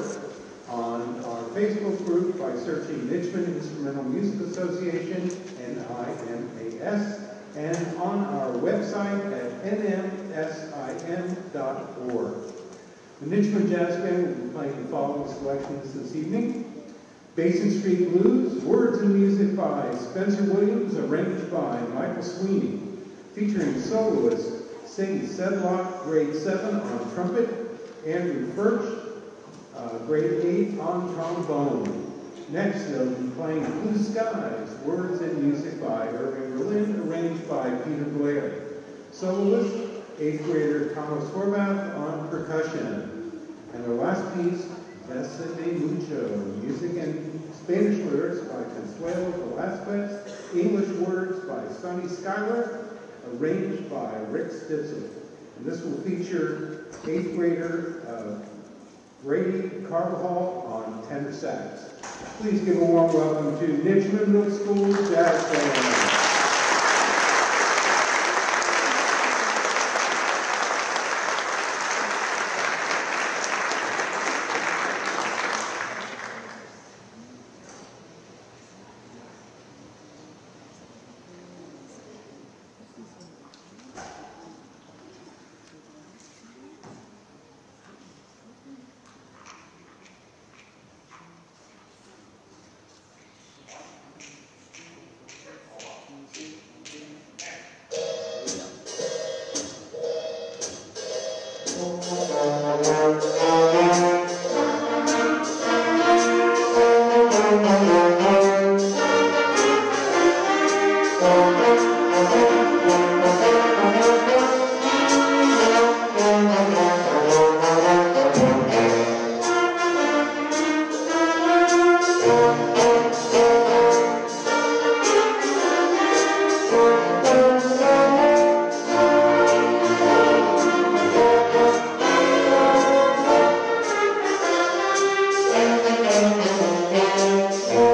on our Facebook group by searching Nitschmann Instrumental Music Association, N I M A S, and on our website at N M S I M dot org. The Nitschmann Jazz Band will be playing the following selections this evening. Basin Street Blues, words and music by Spencer Williams, arranged by Michael Sweeney, featuring soloists Sadie Sedlock, grade seven on trumpet, Andrew Furch, uh, grade eight on trombone. Next, they'll be playing Blue Skies, words and music by Irving Berlin, arranged by Peter Blair. Soloist, eighth grader Thomas Horvath on percussion. And their last piece, Besa de Mucho, music and Spanish lyrics by Consuelo Velazquez, English words by Sonny Schuyler, arranged by Rick Stitzel. And this will feature eighth grader uh, Brady Carvajal on tenor sax. Please give a warm welcome to Nitschmann Middle School Jazz Band. Thank you.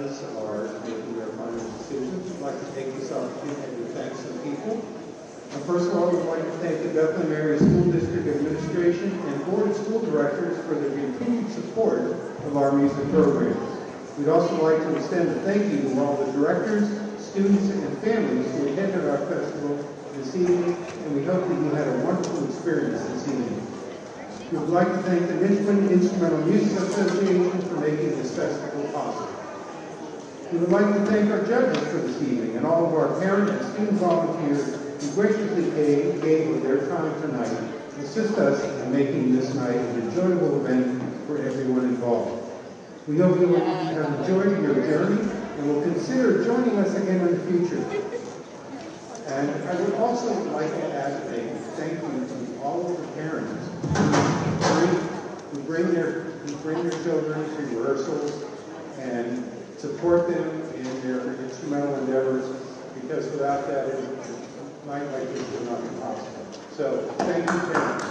judges are making their final decisions, I'd like to take this opportunity to thank some people. And first of all, we'd like to thank the Bethlehem Area School District Administration and Board of School Directors for their continued support of our music programs. We'd also like to extend a thank you to all the directors, students, and families who attended our festival this evening, and we hope that you had a wonderful experience this evening. We would like to thank the Nitschmann Instrumental Music Association for making this festival possible. We would like to thank our judges for this evening and all of our parent and student volunteers who graciously gave, gave of their time tonight to assist us in making this night an enjoyable event for everyone involved. We hope you have enjoyed your journey and will consider joining us again in the future. And I would also like to add a thank you to all of the parents who bring their, who bring their children to rehearsals and support them in their instrumental endeavors, because without that, it, a night like this would not be possible. So, thank you, parents.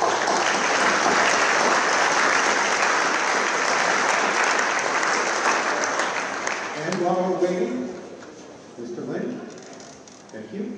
And while we're waiting, Mister Lynch, thank you.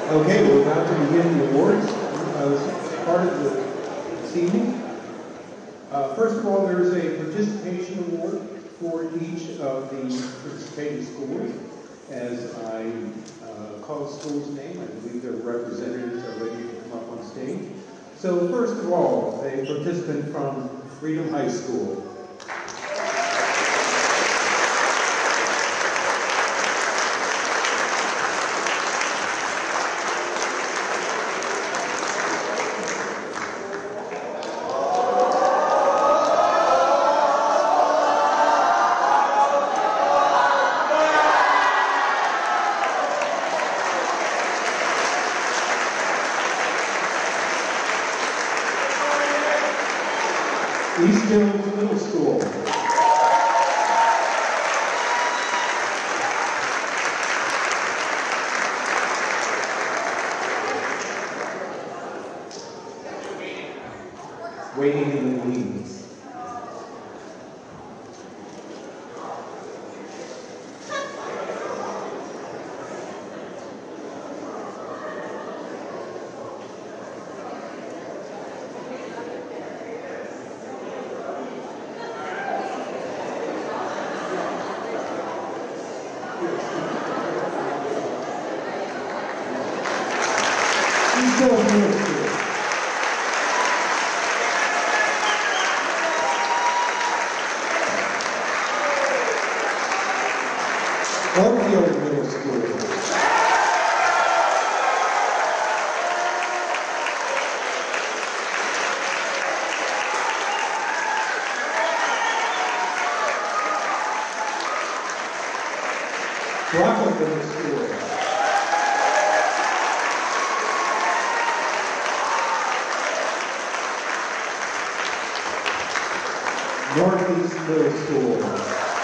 Okay, we're about to begin the awards. Uh, this is part of the, this evening. Uh, first of all, there is a participation award for each of the participating schools. As I uh, call the school's name, I believe their representatives are ready to come up on stage. So first of all, a participant from Freedom High School. East Hills Middle School. Waiting in the wings. Oakfield Middle School. Rockland Middle School. Northeast Middle School.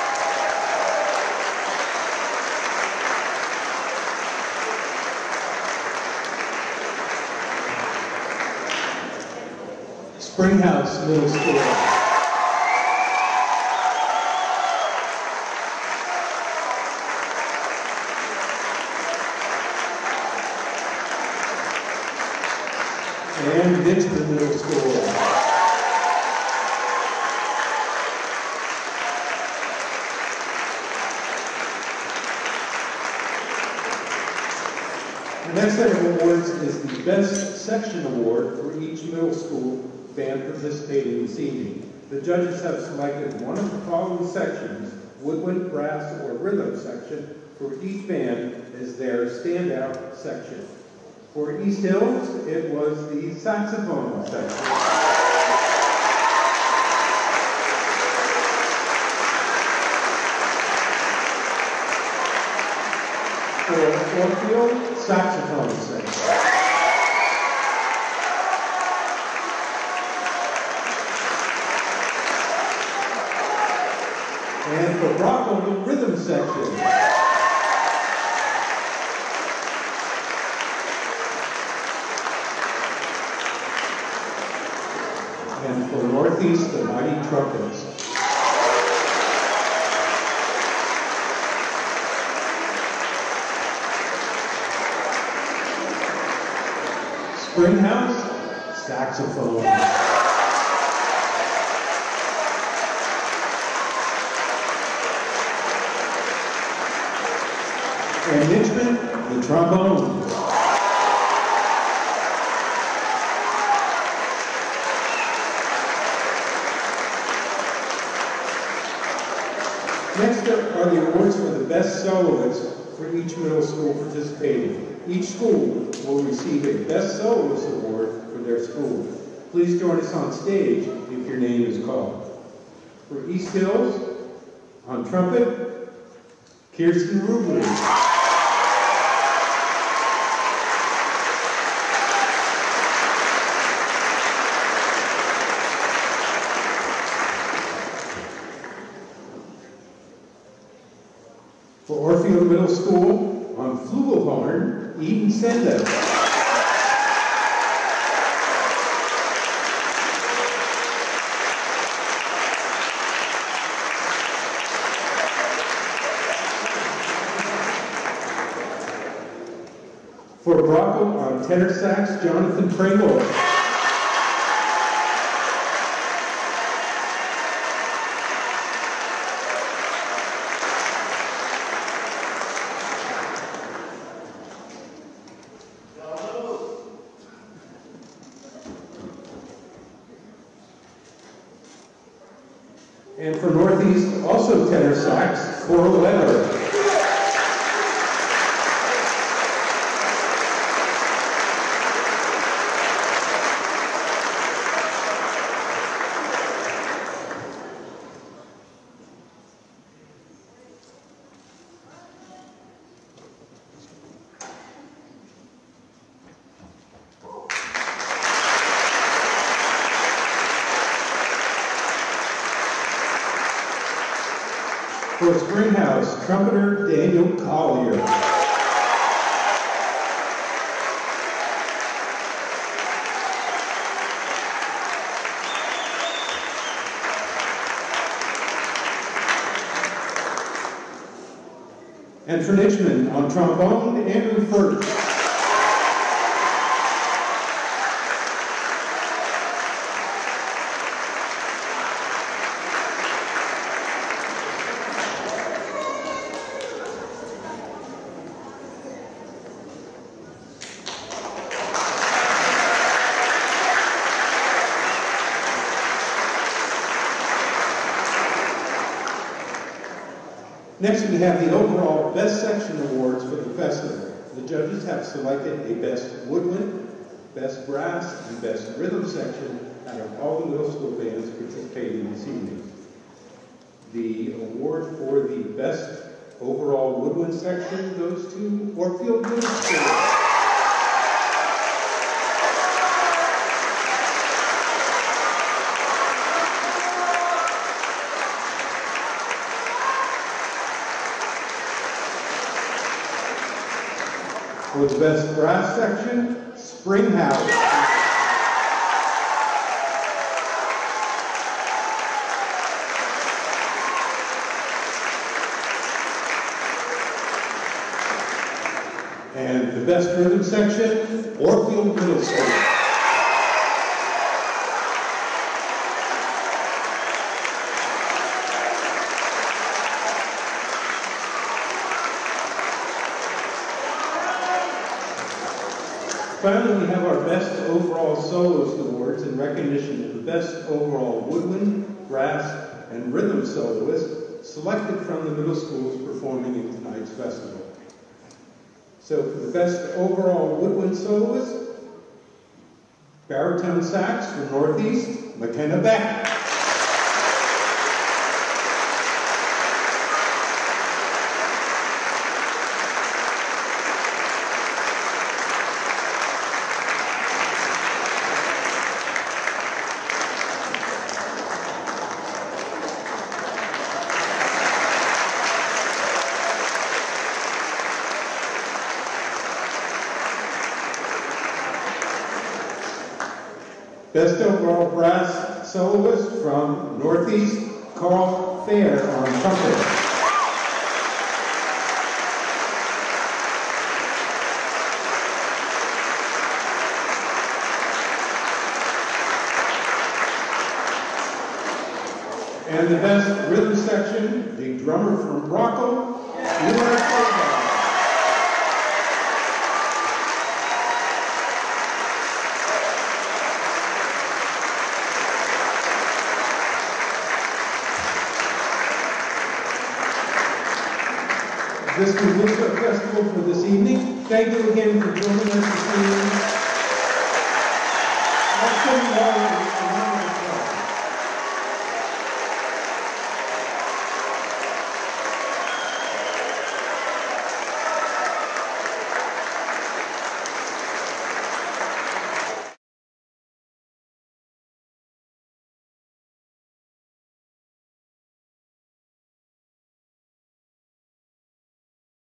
Springhouse Middle School. And Nitschmann Middle School. The next set of awards is the Best Section Award for each middle school band participating this evening. The judges have selected one of the following sections, woodwind, brass, or rhythm section, for each band as their standout section. For East Hills, it was the saxophone section. For Oakfield, saxophone section. And for Brocco, the rhythm section. And for Northeast, the mighty trumpets. Springhouse, saxophone. And Nitschmann, the trombone. Next up are the awards for the best soloists for each middle school participating. Each school will receive a Best Soloist Award for their school. Please join us on stage if your name is called. For East Hills, on trumpet, Kirsten Rubley. For Orfield Middle School, on flugelhorn, Eden Senda. For For Bracco on tenor sax, Jonathan Pringle. And for Northeast, also tenor sax, Coral Weber. For Springhouse, trumpeter Daniel Collier. And for Nitschmann, on trombone, Andrew Firth. Next, we have the overall Best Section Awards for the festival. The judges have selected a Best Woodwind, Best Brass, and Best Rhythm section out of all the middle school bands participating this evening. The award for the Best Overall Woodwind section goes to Orfield Middle School. For the Best Brass section, Springhouse. And the Best Rhythm section, Orfield Middle School. Finally, we have our Best Overall Soloist Awards in recognition of the Best Overall Woodwind, Brass, and Rhythm Soloist selected from the middle schools performing in tonight's festival. So for the Best Overall Woodwind Soloist, baritone sax from Northeast, McKenna Beck. Best Overall Brass Soloist from Northeast, Carl Fair on trumpet. And the Best Rhythm section, the drummer from Bracco, Leonard. This concludes our festival for this evening. Thank you again for joining us this evening.